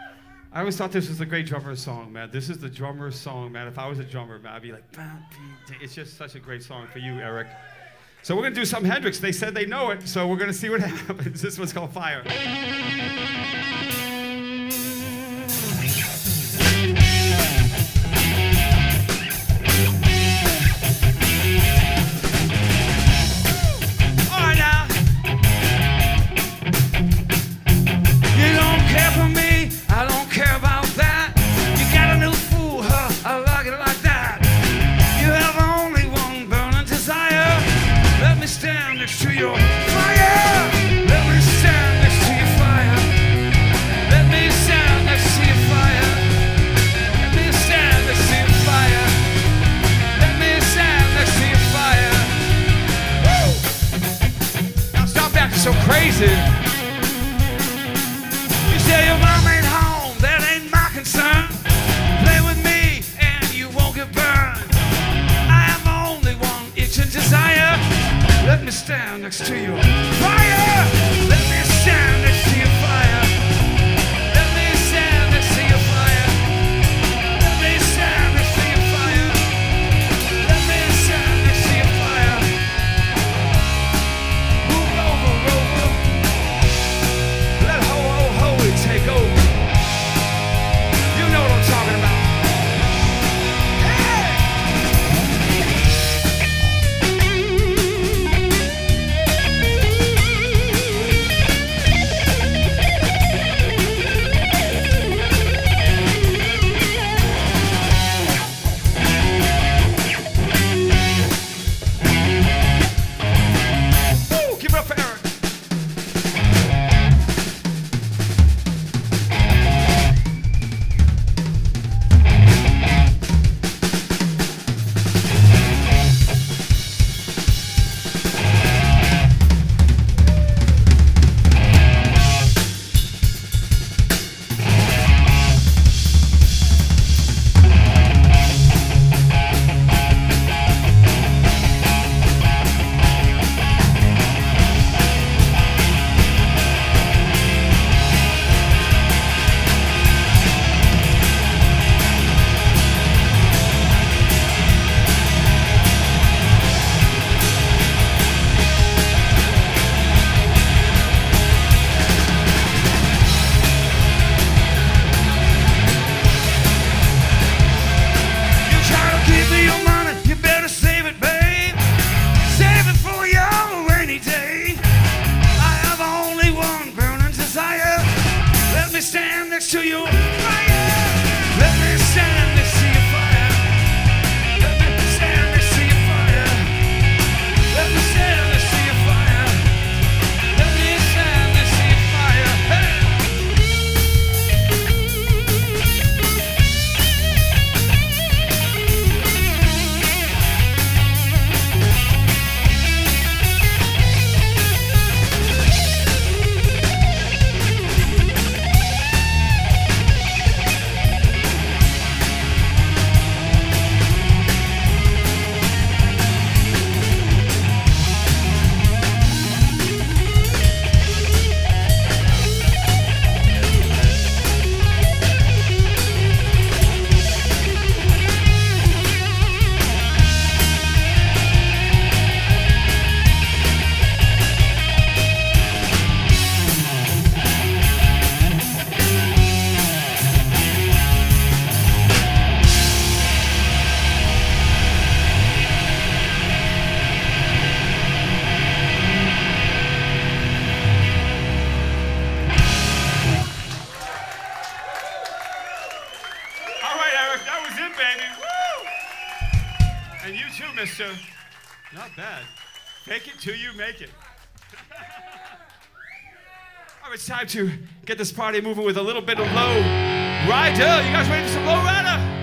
I always thought this was a great drummer's song, man. This is the drummer's song, man. If I was a drummer, man, I'd be like, it's just such a great song for you, Eric. So we're gonna do some Hendrix. They said they know it, so we're gonna see what happens. This one's called Fire. To your fire, let me stand next to your fire. stand next to you. Fire! Let me stand next to your fire. Let me stand next to your fire. Let me stand next to your fire. Let me stand next to your fire. Move over, Rover. Let ho, ho, holy take over. You know what I'm talking about. Mister. Not bad. Fake it till you make it. All right, it's time to get this party moving with a little bit of low rider. You guys ready for some low rider?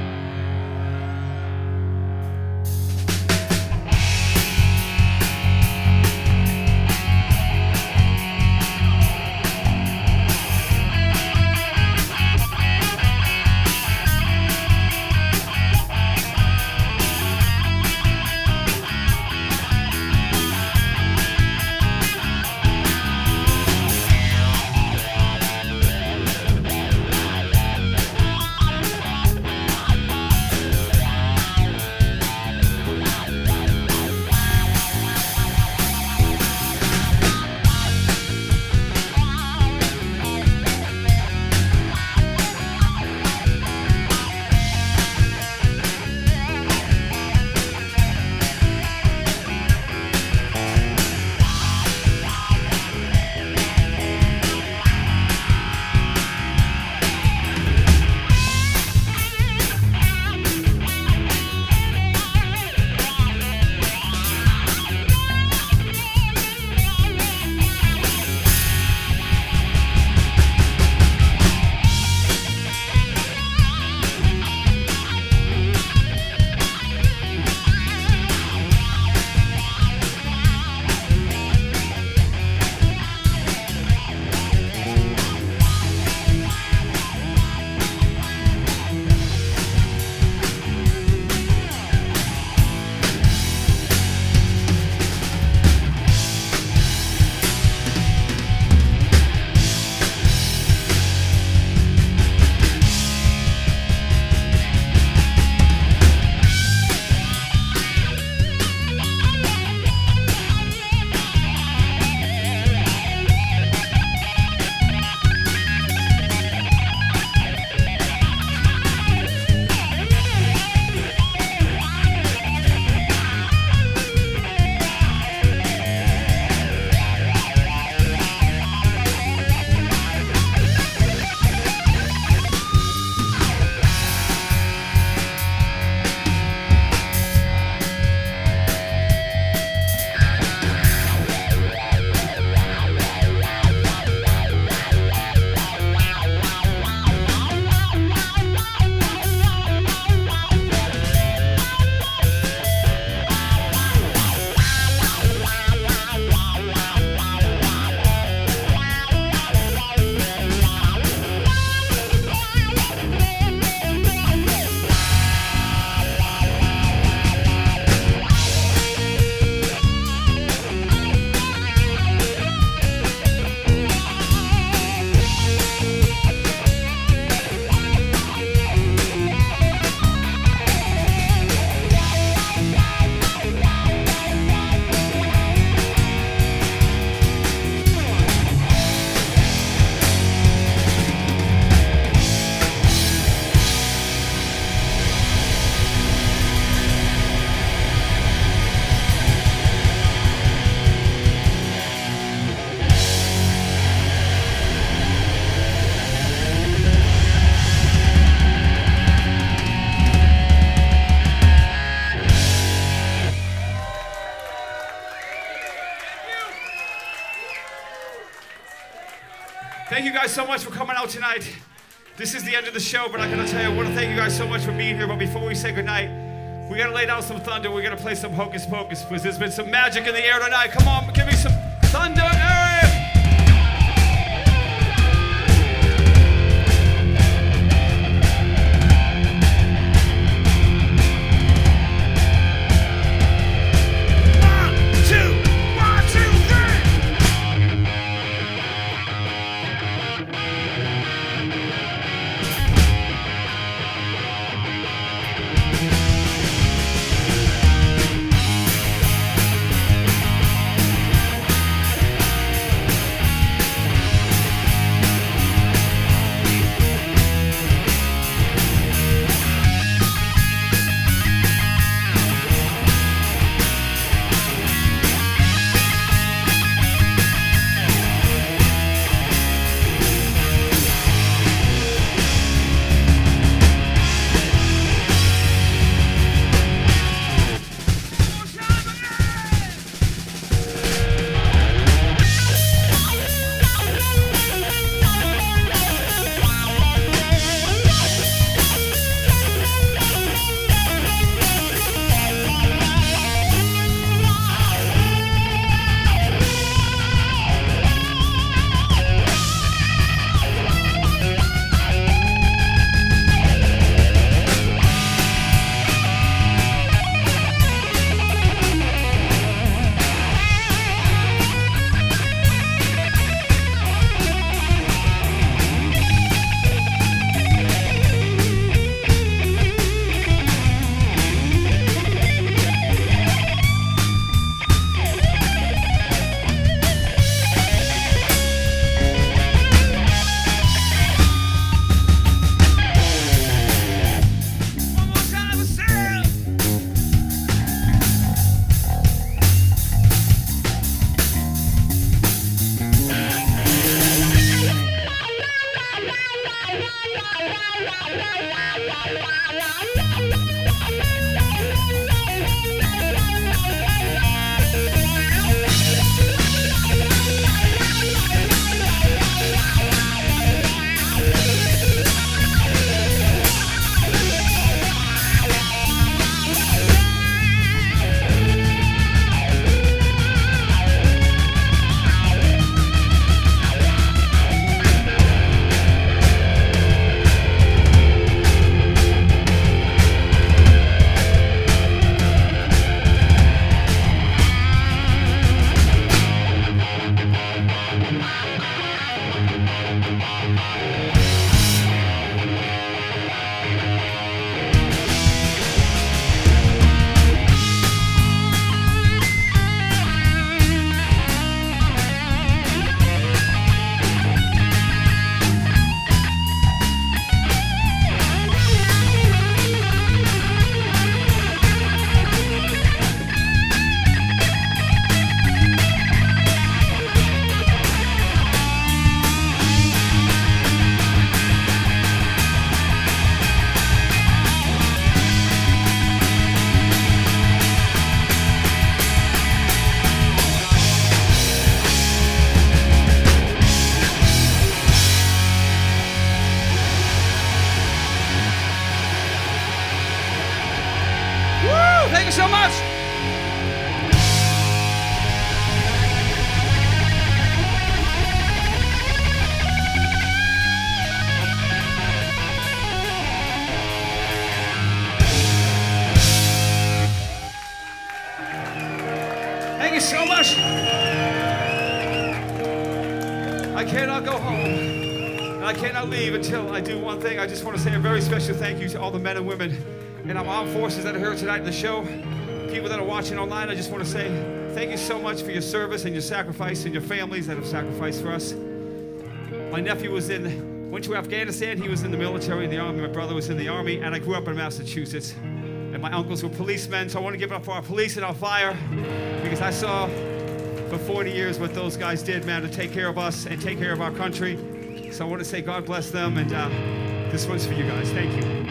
Thank you guys so much for coming out tonight. This is the end of the show, but I gotta tell you, I want to thank you guys so much for being here. But before we say goodnight, we gotta lay down some thunder. We gotta play some Hocus Pocus because there's been some magic in the air tonight. Come on, give me some thunder, Eric! Thank you so much. Thank you so much. I cannot go home, and I cannot leave until I do one thing. I just want to say a very special thank you to all the men and women in our armed forces that are here tonight in the show. People that are watching online, I just want to say thank you so much for your service and your sacrifice and your families that have sacrificed for us. My nephew went to Afghanistan. He was in the military, in the army. My brother was in the army, and I grew up in Massachusetts. And my uncles were policemen, so I want to give it up for our police and our fire, because I saw for 40 years what those guys did, man, to take care of us and take care of our country. So I want to say God bless them, and this one's for you guys. Thank you.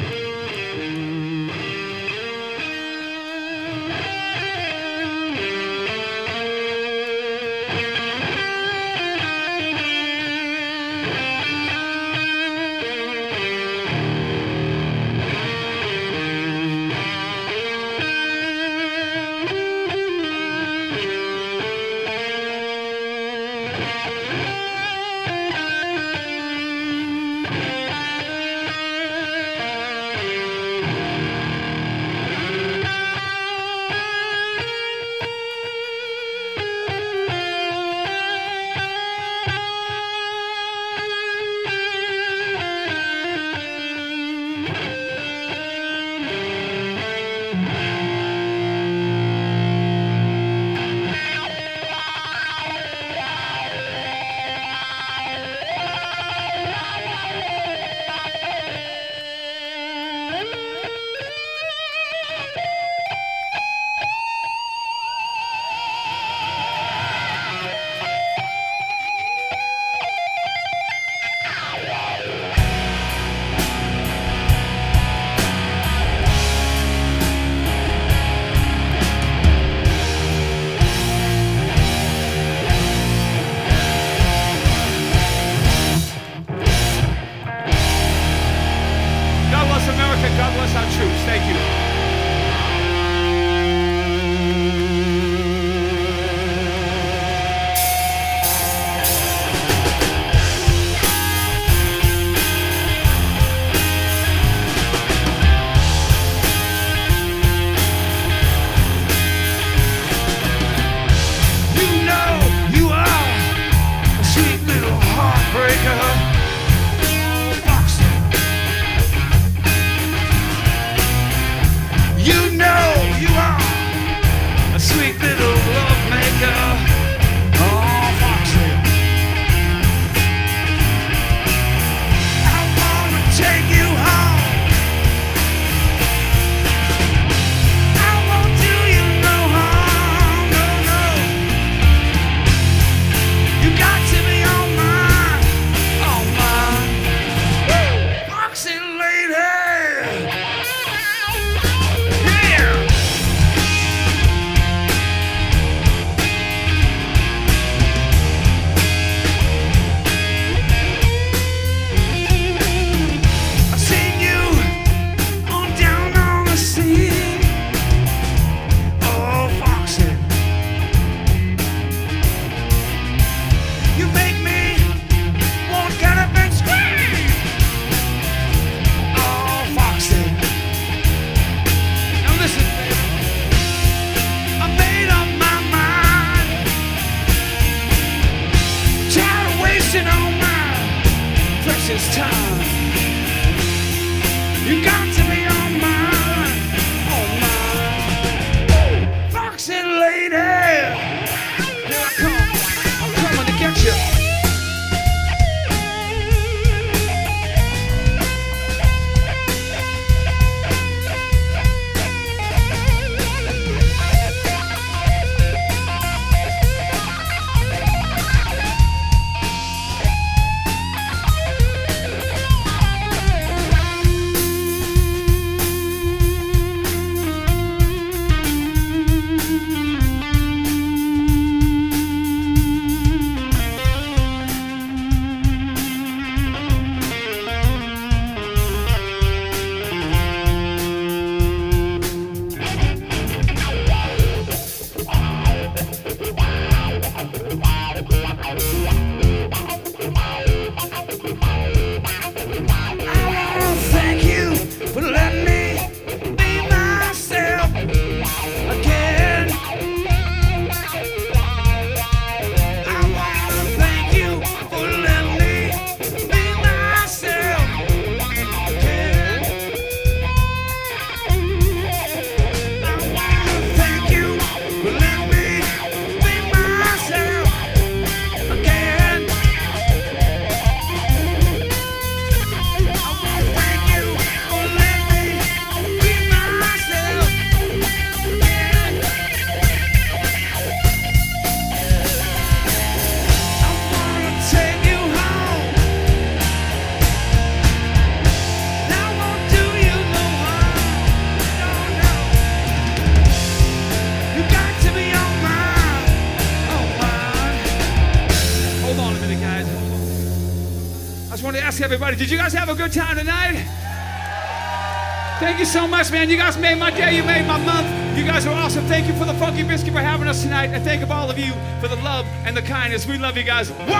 everybody. Did you guys have a good time tonight? Thank you so much, man. You guys made my day. You made my month. You guys are awesome. Thank you for the Funky Biscuit for having us tonight. And thank all of you for the love and the kindness. We love you guys. 1, 2, 3.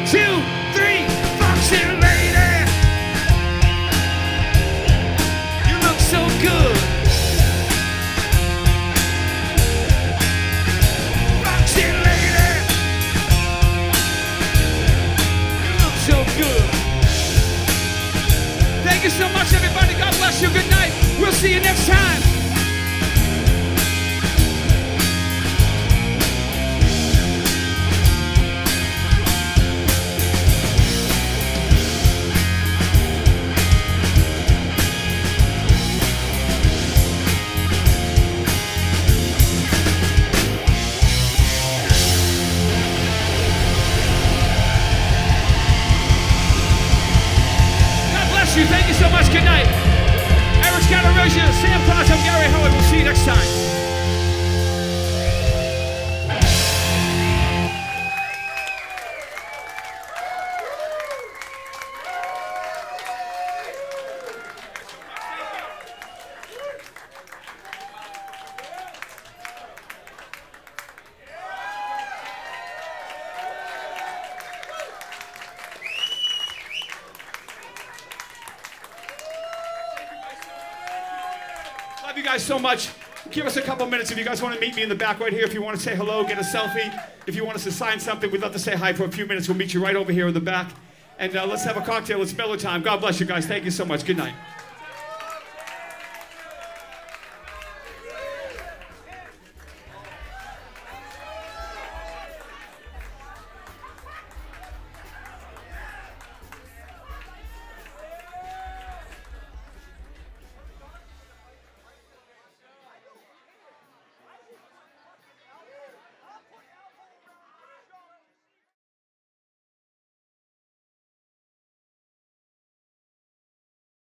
Foxy lady. You look so good. Foxy lady. You look so good. Thank you so much, everybody. God bless you. Good night. We'll see you next time. Thank you so much. Good night. Eric Scatterosia, Sam Potts, I'm Gary Howard. We'll see you next time. Love you guys so much. Give us a couple minutes if you guys want to meet me in the back right here. If you want to say hello, get a selfie. If you want us to sign something, we'd love to say hi for a few minutes. We'll meet you right over here in the back. And let's have a cocktail. It's Miller time. God bless you guys. Thank you so much. Good night.